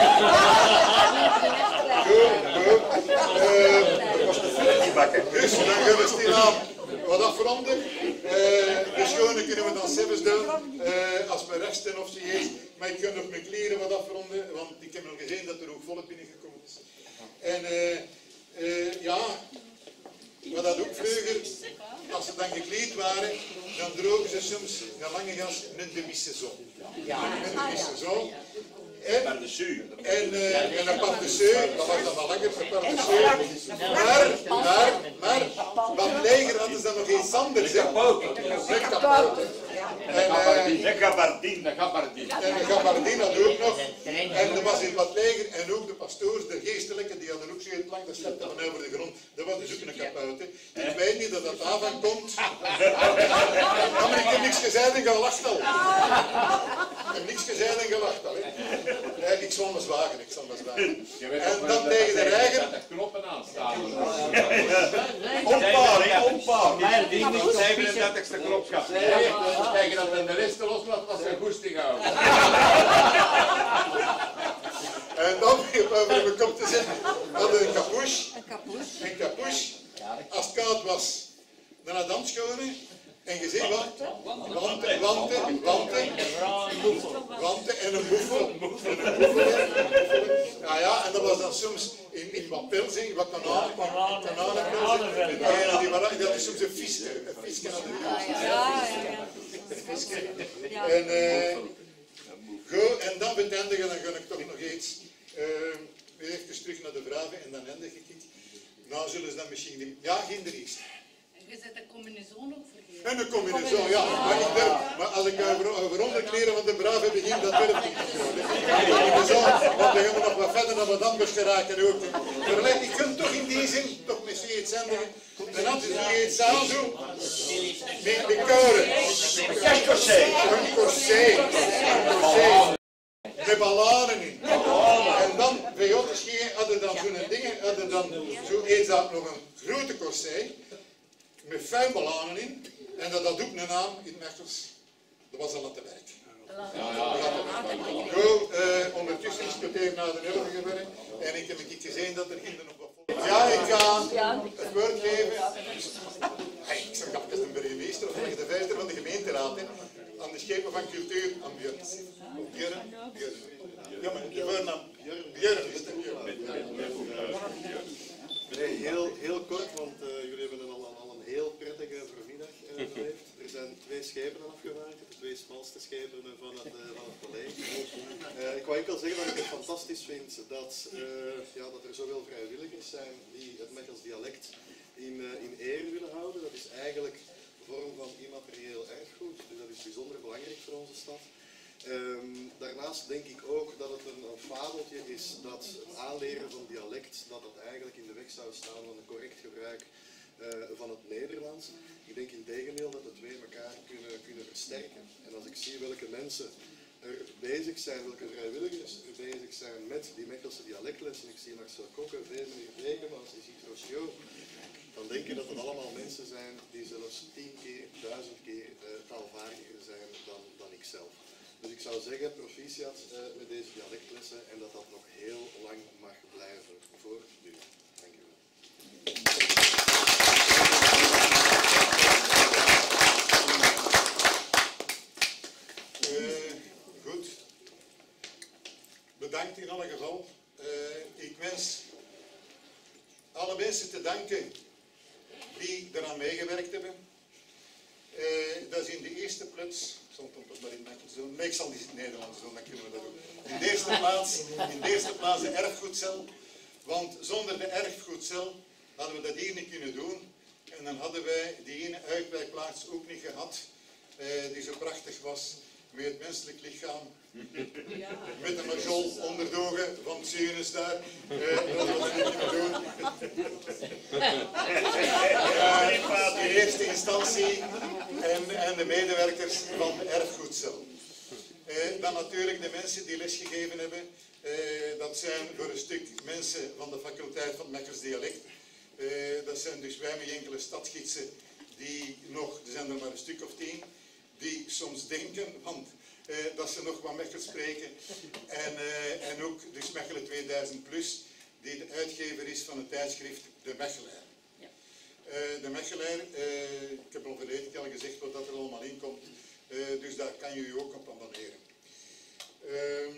Goed, goed. Eh, dat was de film. Dus dan gaan we stilaan wat afronden. Uh, de schone kunnen we dan zelfs doen, uh, als we resten of zoiets. Maar ik kan nog mijn kleren wat afronden, want ik heb al gezien dat er ook volk binnengekomen is. En uh, uh, ja, wat dat ook vroeger, als ze dan gekleed waren, dan drogen ze soms een lange jas een demi-saison. Ja, een demi-saison. En, en, uh, en een pardessus, dat was dan wel langer, een pardessus. Maar, maar, maar, wat leger hadden ze dan nog iets anders. Een kapout. Een gabardine. Een gabardine. En een gabardine had ook nog. En er was in wat leger, en ook de pastoors, de geestelijken, die hadden ook zo het lang, dat stapte van over de grond. Dat was dus ook een kapout. Ik weet niet dat dat daarvan komt. Ja, maar ik heb niks gezegd en gelacht al. Ik heb niks gezegd en gelacht al. Ja, ik zal me zwagen, ik zal me zwagen. En dan tegen de regen. Dat er knoppen aanstaan. Oppaar, hè, oppaar. Die moet zevenendertigste knop gaat. Tegen dat in de listen loslaat, was zijn goesting houden. En dan, over mijn kop te zetten, hadden we een capuche. Een capuche. Als het koud was, dan had het schonen. En je ziet wat? Wanten, wanten, wanten, wanten en een boefel. Ja, ja, en dat was dan soms in, in wat pilsen, wat kanalen, kanalen. En die waren, dat is soms een visje, een visje aan de Ja, ja, ja. En, uh, goed, en dan betendigen, dan ga ik toch nog iets. Uh, even terug naar de vragen en dan eindig ik het. Nou zullen ze dan misschien die, ja, geen de eerste. Je zet de combinaison ook vergeten. En een combinaison, ja. Maar, ik durf, maar als ik over, over onderkleren van de brave begin, dat durf ik niet. Een combinaison, want dan gaan we nog wat verder naar wat anders geraken ook. Maar ik kan toch in die zin, toch met zoiets eindigen. En als je zoiets aan doet, met de koren. Een corset. Een corset. Een corset. Met balladen in. En dan, bij ons hadden dan zo'n dingen, hadden dan zoiets dat nog een grote corset. Met fijn balladen in. En dat had ook een naam in Mechels. Dat was al aan te werk. Ja, ja. Goed, uh, ondertussen is het weer naar de Nullen gewerkt. En ik heb een keer gezien dat er kinderen nog wat volgen. Ja, ik ga het woord geven. Hey, ik zeg dat de burgemeester of de vijfde van de gemeenteraad. Hè, aan de schepen van cultuur aan Björn. Björn? Björn. Ja, maar de voornaam Björn is het. Nee, heel, heel kort, want uh, jullie hebben al, al een heel prettige voormiddag uh, beleefd. Er zijn twee schepen afgemaakt, de twee smalste schepen van het, uh, van het college. Uh, ik wou enkel zeggen dat ik het fantastisch vind dat, uh, ja, dat er zoveel vrijwilligers zijn die het Mechels dialect in, uh, in ere willen houden. Dat is eigenlijk een vorm van immaterieel erfgoed, dus dat is bijzonder belangrijk voor onze stad. Um, daarnaast denk ik ook dat het een, een fabeltje is dat het aanleren van dialect, dat dat eigenlijk in de weg zou staan van een correct gebruik uh, van het Nederlands. Ik denk in tegendeel dat de twee elkaar kunnen, kunnen versterken. En als ik zie welke mensen er bezig zijn, welke vrijwilligers er bezig zijn met die Mechelse dialectlessen, ik zie Marcel Kokke, Veemenier Beekemans, Isidro Rocio, dan denk ik dat het allemaal mensen zijn die zelfs tien keer, duizend keer uh, taalvaardiger zijn dan, dan ik zelf. Dus ik zou zeggen, proficiat uh, met deze dialectlessen en dat dat nog heel lang mag blijven voortduren. Dank u wel. Uh, goed. Bedankt in alle geval. Uh, ik wens alle mensen te danken die eraan meegewerkt hebben. Uh, dat is in de eerste plaats. Stond op het maar in Mechels doen. Nee, ik zal niet in het Nederlands doen, dan kunnen we dat doen. In de eerste plaats, in de eerste plaats de erfgoedcel. Want zonder de erfgoedcel hadden we dat hier niet kunnen doen. En dan hadden wij die ene uitwijkplaats ook niet gehad, uh, die zo prachtig was. Met het menselijk lichaam. Met een majol onderdogen van Sionus daar. Uh, dat hadden we niet kunnen doen. Uh, in eerste instantie en, en de medewerkers van de erfgoedcel. Uh, dan natuurlijk de mensen die lesgegeven hebben. Uh, dat zijn voor een stuk mensen van de faculteit van het Mechels dialect. Uh, dat zijn dus wij met enkele stadsgidsen die nog, er zijn er maar een stuk of tien, die soms denken, want uh, dat ze nog wat Mechels spreken. En, uh, en ook dus Mechelen tweeduizend plus, die de uitgever is van het tijdschrift De Mechelaar. Ja. Uh, de Mechelaar, uh, ik heb al verleden al gezegd wat dat er allemaal in komt, uh, dus daar kan je je ook op abonneren. Uh,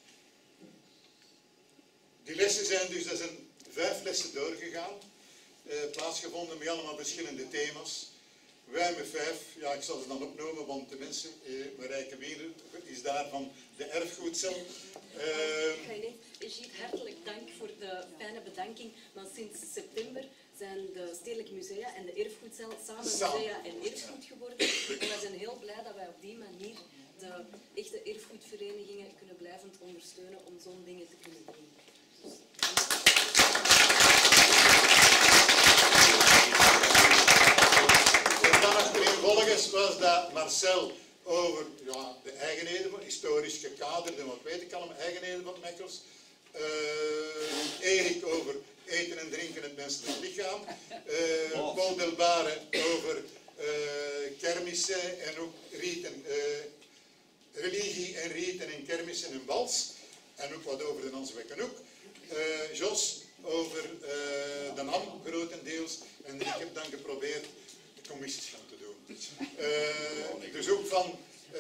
die lessen zijn dus, dat zijn vijf lessen doorgegaan, uh, plaatsgevonden met allemaal verschillende thema's. Wij met vijf, ja ik zal ze dan opnoemen, want de mensen, eh, Marijke Wiener is daar van de erfgoedcel. Uh, Egid, hartelijk dank voor de fijne bedanking, want sinds september zijn de Stedelijke Musea en de Erfgoedcel samen Samen. musea en erfgoed geworden. En wij zijn heel blij dat wij op die manier de echte erfgoedverenigingen kunnen blijven ondersteunen om zo'n dingen te kunnen doen. En dan achtereenvolgens was dat Marcel over ja, de eigenheden, historisch gekaderd en wat weet ik allemaal, eigenheden van Mechels. Uh, Erik over eten en drinken het menselijk lichaam. Uh, Paul Delbare over uh, kermissen en ook rieten, uh, religie en rieten en kermissen en bals. En ook wat over de Nansbekken ook. Uh, Jos over uh, de N A M grotendeels. En ik heb dan geprobeerd de commissies gaan te doen. Uh, dus ook van, uh,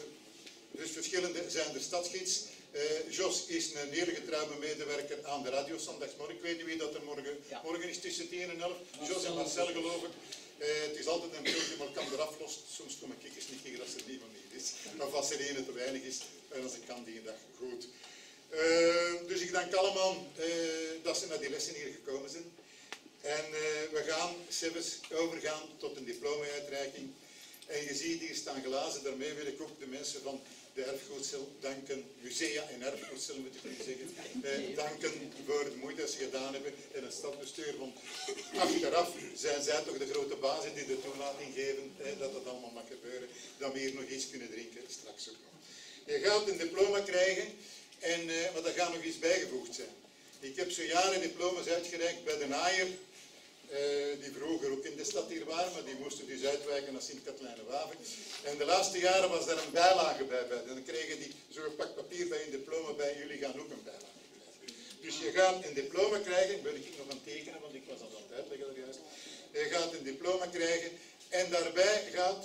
dus verschillende zijn de stadsgids. Uh, Jos is een heel getrouwe medewerker aan de radio zondagsmorgen. Ik weet niet wie dat er morgen, ja. morgen is tussen tien en elf. Jos en Marcel geloof ik. Uh, het is altijd een broodje, maar kan eraf lost. Soms kom ik eens niet tegen als er niemand niet is. Of als er ene te weinig is. En als ik kan die dag goed. Uh, dus ik dank allemaal uh, dat ze naar die lessen hier gekomen zijn. En uh, we gaan zelfs overgaan tot een diploma-uitreiking. En je ziet hier staan glazen, daarmee wil ik ook de mensen van de erfgoedcel danken, musea en erfgoedcel moet ik niet zeggen, eh, danken voor de moeite dat ze gedaan hebben en het stadsbestuur, want achteraf zijn zij toch de grote bazen die de toelating geven, eh, dat dat allemaal mag gebeuren, dat we hier nog iets kunnen drinken, straks ook nog. Je gaat een diploma krijgen, en, eh, maar daar gaat nog iets bijgevoegd zijn. Ik heb zo jaren diploma's uitgereikt bij de naaier, Uh, die vroeger ook in de stad hier waren, maar die moesten dus uitwijken naar Sint-Katlijne-Waven. En de laatste jaren was daar een bijlage bij. bij. En dan kregen die zo'n pak papier bij een diploma bij, jullie gaan ook een bijlage krijgen. Dus je gaat een diploma krijgen, wil ik nog aan tekenen, want ik was al aan het uitleggen daar juist. Je gaat een diploma krijgen en daarbij gaat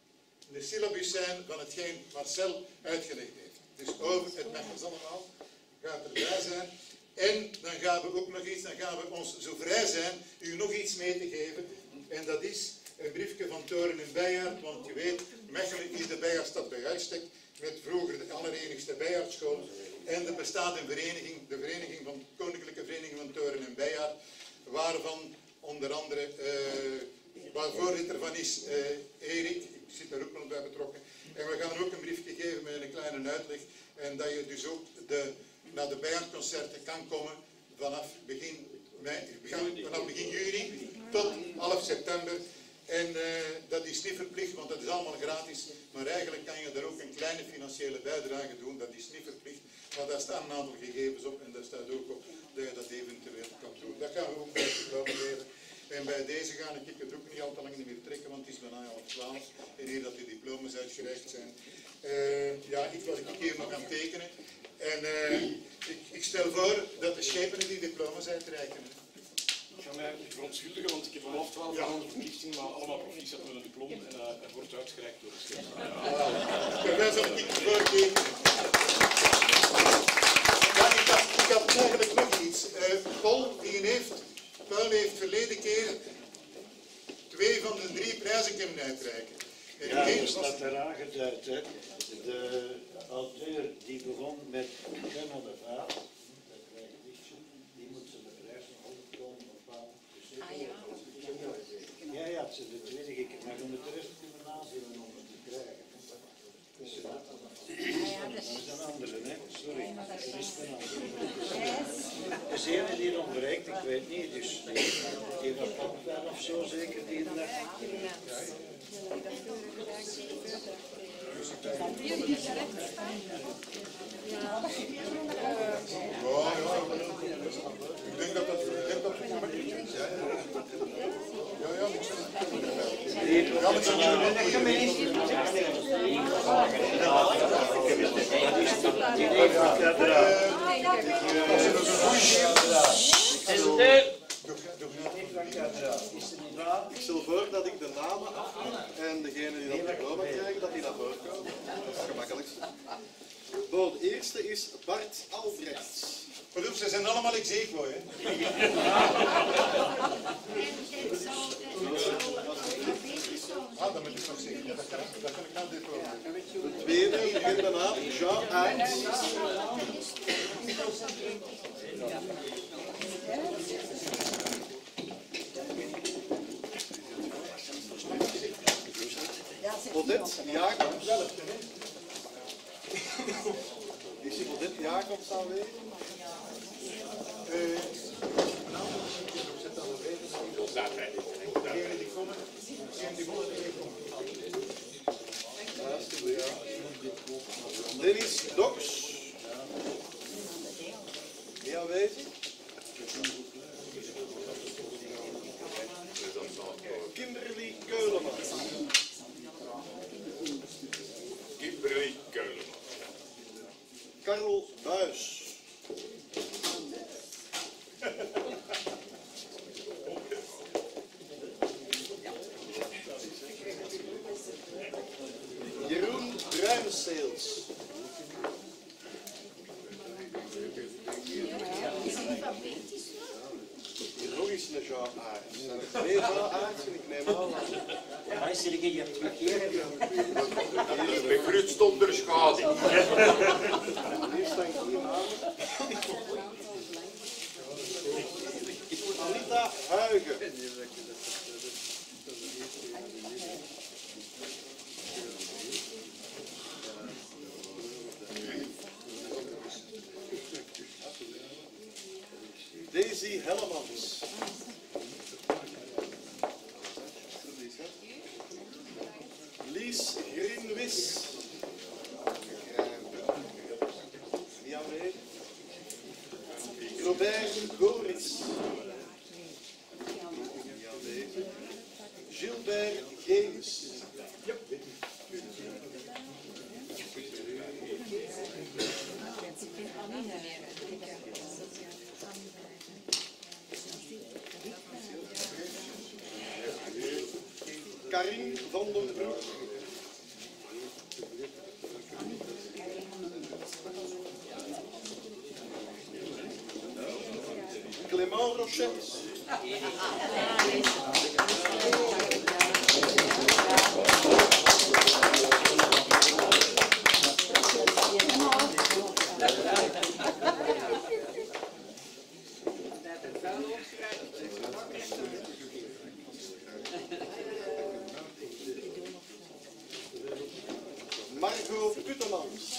de syllabus zijn van hetgeen Marcel uitgelegd heeft. Dus over het Mechels allemaal gaat erbij zijn. En dan gaan we ook nog iets, dan gaan we ons zo vrij zijn u nog iets mee te geven. En dat is een briefje van Toren en Bijaard, want je weet, Mechelen is de Bijaardstad bij uitstek, met vroeger de allerenigste Bijaardschool. En er bestaat een vereniging, de vereniging van Koninklijke Vereniging van Toren en Bijaard, waarvan onder andere, uh, waar voorzitter van is uh, Erik, ik zit daar ook nog bij betrokken. En we gaan ook een briefje geven met een kleine uitleg. En dat je dus ook de, naar de Bijaardconcerten kan komen vanaf begin, mei, vanaf begin juni tot half september. En uh, dat is niet verplicht, want dat is allemaal gratis. Maar eigenlijk kan je daar ook een kleine financiële bijdrage doen. Dat is niet verplicht, maar daar staan een aantal gegevens op. En daar staat ook op dat je dat eventueel kan doen. Dat gaan we ook bij het leren. En bij deze ga ik het ook niet al te lang niet meer trekken, want het is bijna half twaalf. En hier dat de diploma's uitgereikt zijn. Uh, ja, ik was een keer nog aan het tekenen. En uh, ik, ik stel voor dat de schepenen die diploma's uitreiken. Ik ga mij verontschuldigen, want ik heb een half twaalf aan de verplichting, maar allemaal proficiat met een diploma en uh, het wordt uitgereikt door de schepenen. Ja, wij zullen ik voorgeven. Ja, ik had, ik had eigenlijk nog iets. Uh, Paul, die heeft, Paul heeft verleden keer twee van de drie prijzen kunnen uitreiken. En ja, dat was... staat er aangeduid, hè. De auteur die begon met Gunnar de Vaart, dat krijgt lichtje, die moet zijn de prijs nog onderkomen bepalen. Ah ja. Ja, ja, het is de tweede keer, maar je moet de rest kunnen nazien om het te krijgen. Dus, ja, dat is een andere, hè? Sorry, dat is een andere. De is ene die ontbreekt, ik weet niet, dus die, die rapport dan of zo zeker die dag. Ik denk dat dat, ik denk dat het gemakkelijk is. Ja, ja, ik snap het. Ja, maar zo Ik stel voor dat ik de namen afneem en degene die dat diploma krijgen, dat die naar voren komen. Dat is het gemakkelijkste. Bon, de eerste is Bart Albrechts. Verdoef, ze zijn allemaal ex-equo, hè? Ah, dat moet ik nog zeggen. Ja, dat kan ik, dat kan ik nou diploma. De tweede, bekende naam, Jean Aert. Odette Jacobs. Is hier Odette Jacobs aanwezig? Dennis Doks. Niet aanwezig? Kimberly Keuleman. Kimberly Keuleman. Karel Buis. Jeroen Bruinseels. Nog eens een Jean Aerts. Zijn er twee Jean Aerts en ik neem aan. Hij is er een keer twee keer. Begrutst onder schade. Hier staan drie namen. Anita Huigen. Daisy Hellemans. Lies Grinwis. Niet aanwezig. Robert Goris. Niet aanwezig. Gilbert Geens. Karin van den Broek. Clément Rochette. Margot Puttemans.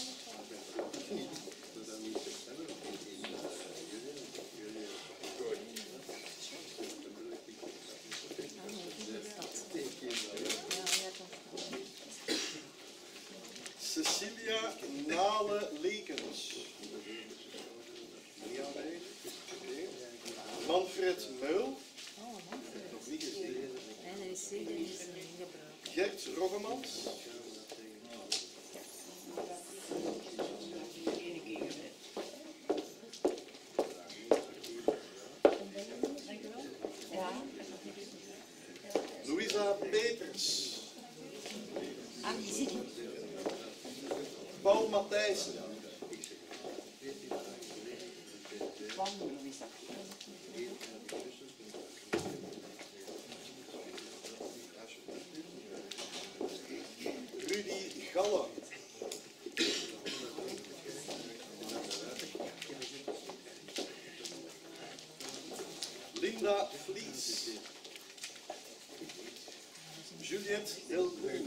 Cecilia Nale Lekens. Niet aanwezig. Nee. Manfred Meul. Nog niet gezien. Gert Roggemans. Louisa Peters. Paul Matthijssen. Rudy Galle. Linda Vlies. Juliette Hilde.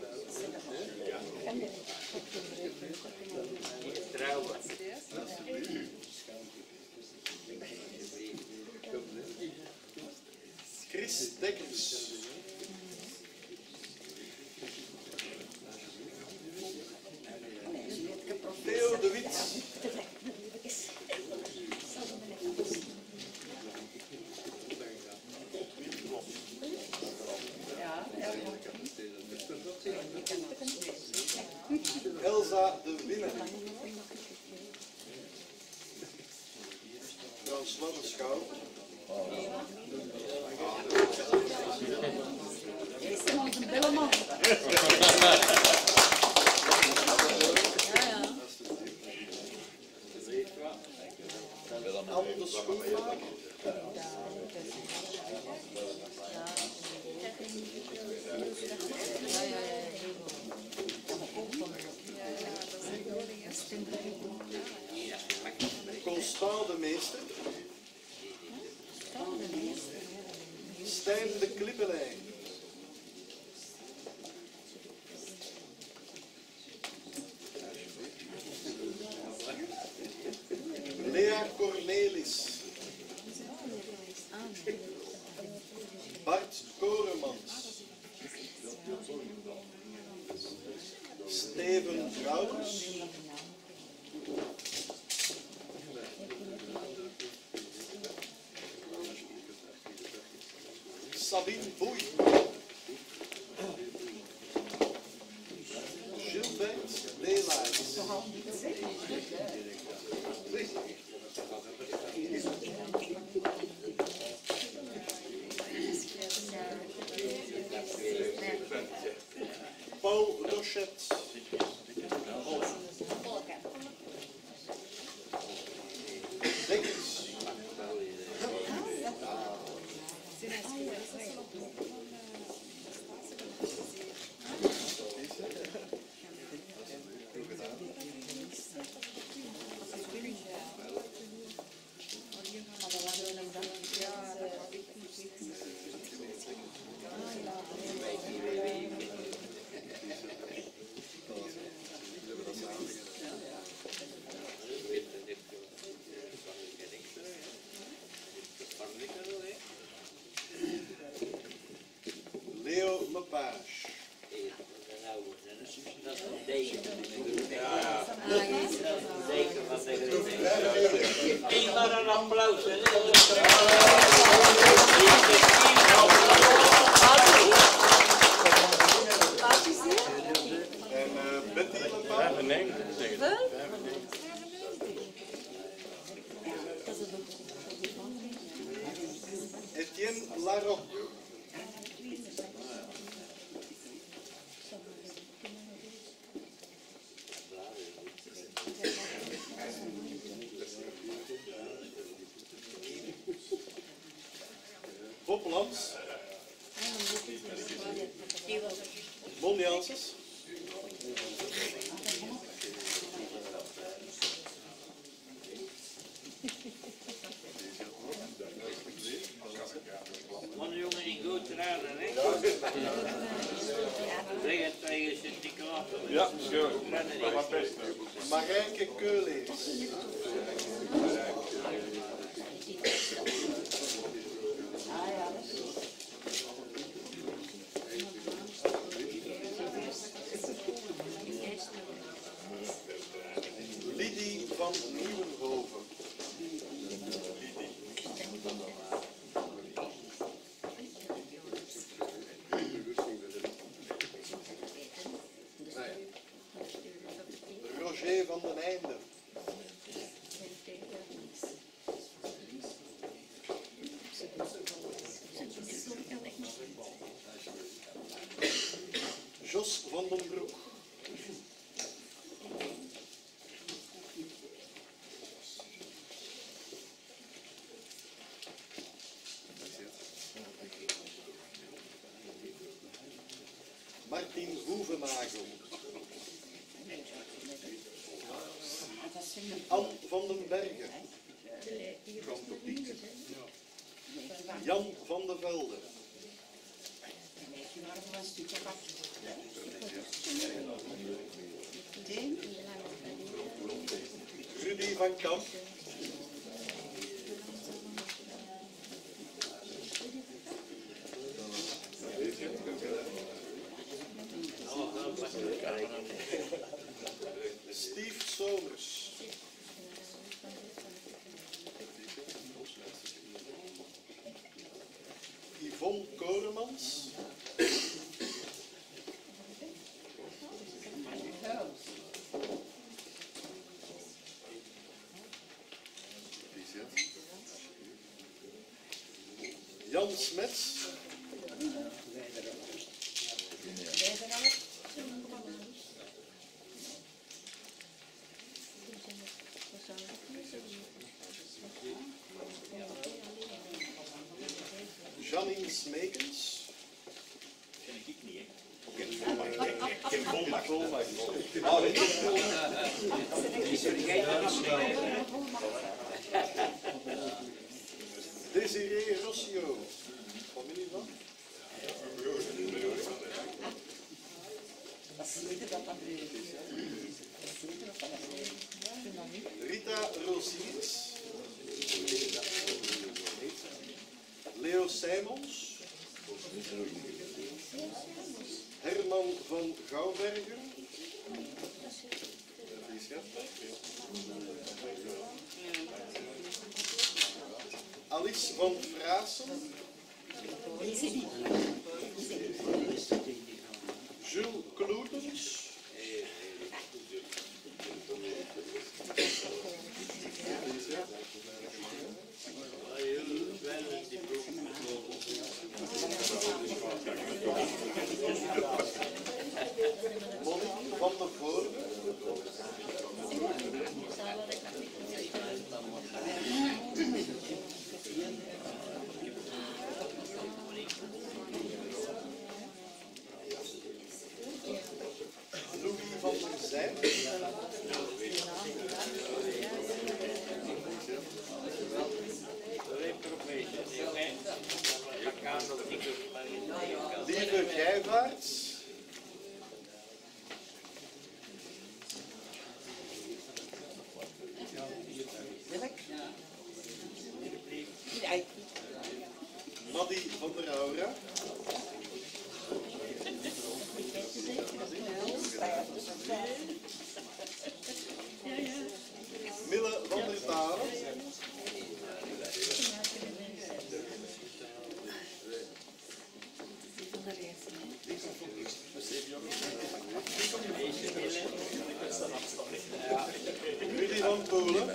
Trouwen. Chris Dekkers. de Wit. Elsa de Winne. François de Schouw. Anne de Schoenmaker. Constant de Meester. Stijn de Klippelijn. Lea Cornelis. Bart Koremans. Steven Brouwers. Sabine Boei. Gilbert Leelaars. Paul Rochette. Dekkers. Leo Lepage. Dat is een deken. Ja, ja. Deken van de Geef maar een applaus. Hè. En uh, Betty Lepage. Nee, Etienne Larocque. Bob Lans. Mon Janssens. Man jongen die goed tranen, hè? Zeg het tegen Sint-Niklaas. ja, sure. Dat was best. Marijke Keuleers. Lidie van Nieuwenhoven. Roger van den Einde. Jos van den Broek. Martin Hoevenagel. Anne van den Bergen. Jan van de Velde. Rudy van Kamp. Steve Soos. Konders. Yvonne Koremans. Jan Smets. Janine Smekens. Ken ik niet, hè? Ik heb volmacht. Ik heb volmacht. Volmacht. Oh, ik heb volmacht. Desiree Rossio. Familie van? Rita Rosiers. Leo Simons. Herman van Gouwbergen. Alice van Fraassen. Jules Kloetens. Monique van der Voorde. Louis van der Zijp. Lieve Gijvaerts. Maddie van der Aura. Mille van der Talen. Rudy van Polen.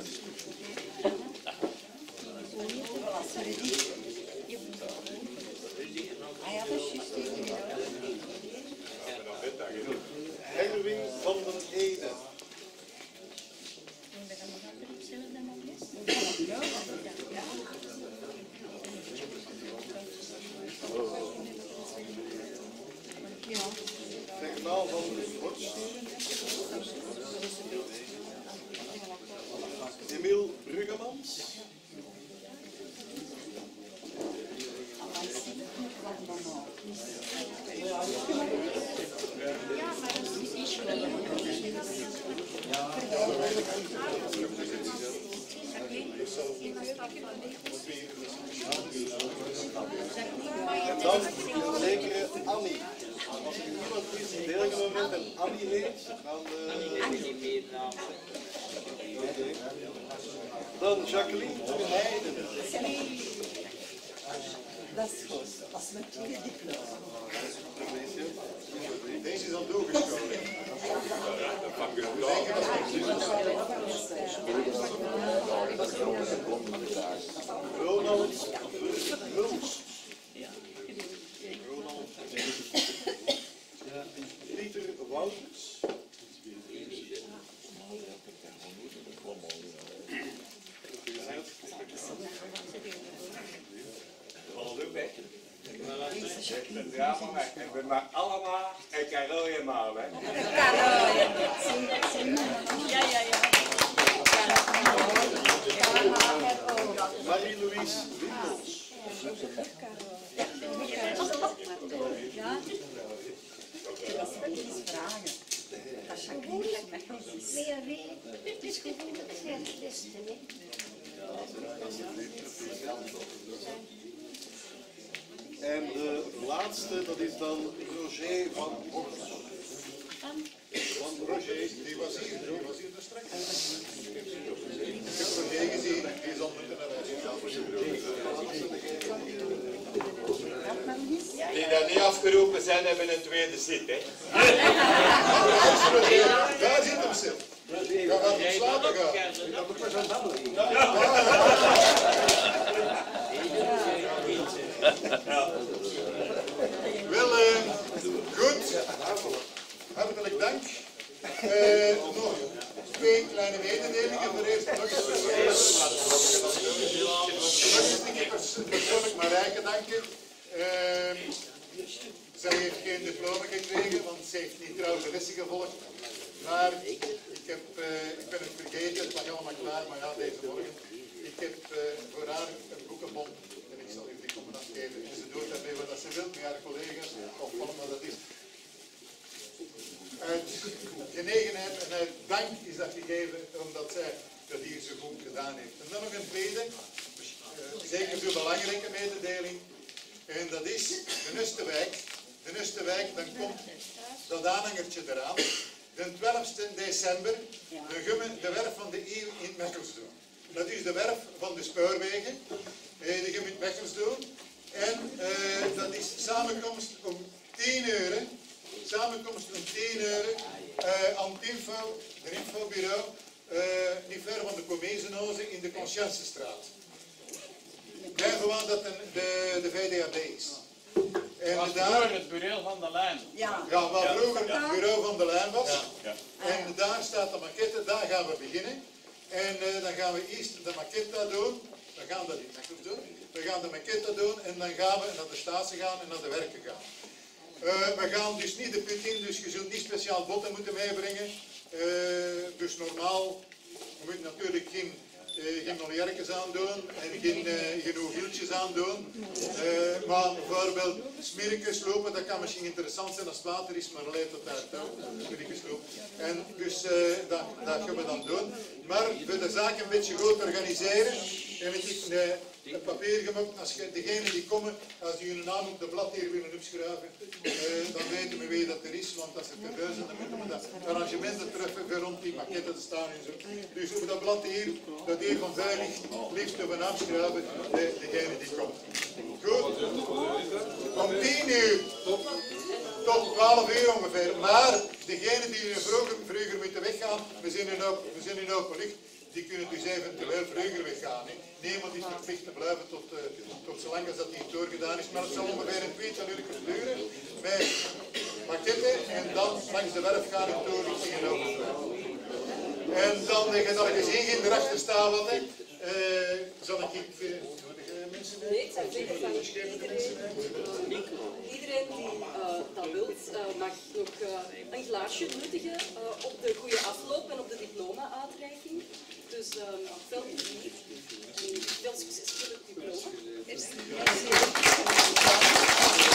Erwin van den Ede. Fernand van den Horst. Emiel Bruggemans. En dan een zekere Annie. Als er iemand is die deelgenomen heeft en Annie heet, dan... Uh... Okay. Dan Jacqueline Terheijden. Dat is goed. Dat is mijn tweede diploma. Deze is al doorgeschoten. Ronald Hulst. Pieter Wouters. Ja, maar ik ben maar allemaal een Karel maal, hè? Ja, ja, ja. Marie-Louise Winkels. Ja. Dat is iets vragen. Dat is Jacqueline met mij. Nee, nee. Het is goed om het te testen, hè. En de laatste, dat is dan Roger van Horst. Van Roger, die was hier, die was hier dus straks. Ik heb Roger gezien, die is al moeten naar huis. Die daar niet afgeroepen zijn, hebben een tweede zit, hè. Daar zit hem zit. Ga maar op slapen gaan. Dat moet maar zo'n babbelen. Wel, uh, goed. Hartelijk dank. Uh, nog twee kleine mededelingen. Voor eerst nog eens persoonlijk Marijke danken. Uh, zij heeft geen diploma gekregen, want ze heeft niet trouw de lessen gevolgd. Maar ik, heb, uh, ik ben het vergeten, het lag allemaal klaar, maar ja, deze morgen. Ik heb uh, voor haar een boekenbon en ik zal u die komen afgeven. En ze doet daarmee wat ze wil, met haar collega's, of van wat dat is. Uit genegenheid en uit dank is dat gegeven, omdat zij dat hier zo goed gedaan heeft. En dan nog een tweede, uh, zeker zo belangrijke mededeling. En dat is de Nustenwijk. De Nustenwijk, dan komt dat aanhangertje eraan. De twaalfde december, dan gaan we de werf van de eeuw in Mechels doen. Dat is de werf van de spoorwegen. Eh, die gaan we in Mechels doen. En eh, dat is samenkomst om tien euro. Samenkomst om tien euro. Uh, aan het info, de infobureau, uh, niet ver van de Comezenhozen in de Conscientiestraat. Wij gewoon dat de, de, de V D A B is. En was daar, vroeger het bureau van de lijn. Ja. ja, waar vroeger het bureau van de lijn was. Ja. Ja. En daar staat de maquette, daar gaan we beginnen. En uh, dan gaan we eerst de maquette doen. We gaan dat niet goed doen. We gaan de maquette doen en dan gaan we naar de statie gaan en naar de werken gaan. Uh, we gaan dus niet de put in, dus je zult niet speciaal botten moeten meebrengen. Uh, dus normaal, we moeten natuurlijk geen, uh, geen miljarkjes aan doen en geen, uh, geen hoeveeltjes aan doen. Uh, maar bijvoorbeeld smirkjes lopen, dat kan misschien interessant zijn als het water is, maar leidt het uit. Smirkjes lopen. En dus uh, dat, dat gaan we dan doen. Maar we de zaak een beetje goed organiseren. En ik heb een, een papier gemaakt, als je, degenen die komen, als die hun naam op de blad hier willen opschrijven, uh, dan weten we wie dat er is, want als er te veel zijn, dan moeten we dat arrangementen treffen voor rond die maquette te staan en zo. Dus op dat blad hier, dat hier van veilig, liefst op een naam schrijven, de, degene die komt. Goed? Om tien uur tot twaalf uur ongeveer, maar degenen die vroeger, vroeger moeten weggaan, we zijn in open, we zijn in open licht, die kunnen dus eventueel vroeger weggaan. Hè. Niemand is verplicht te blijven tot, uh, tot zolang als dat niet doorgedaan is. Maar het zal ongeveer een tweetal uur duren met maquette en dan langs de werf gaan en doorrichtingen open. En dan heb je dat gezien in de rechter staan wat hè. Uh, zal ik uh, mensen? Nee, ik zou zeggen van iedereen, uh, iedereen die uh, dat wilt, uh, mag nog uh, een glaasje nuttigen uh, op de goede afloop en op de diploma-uitreiking. Dus um, veel plezier en veel succes met het diploma.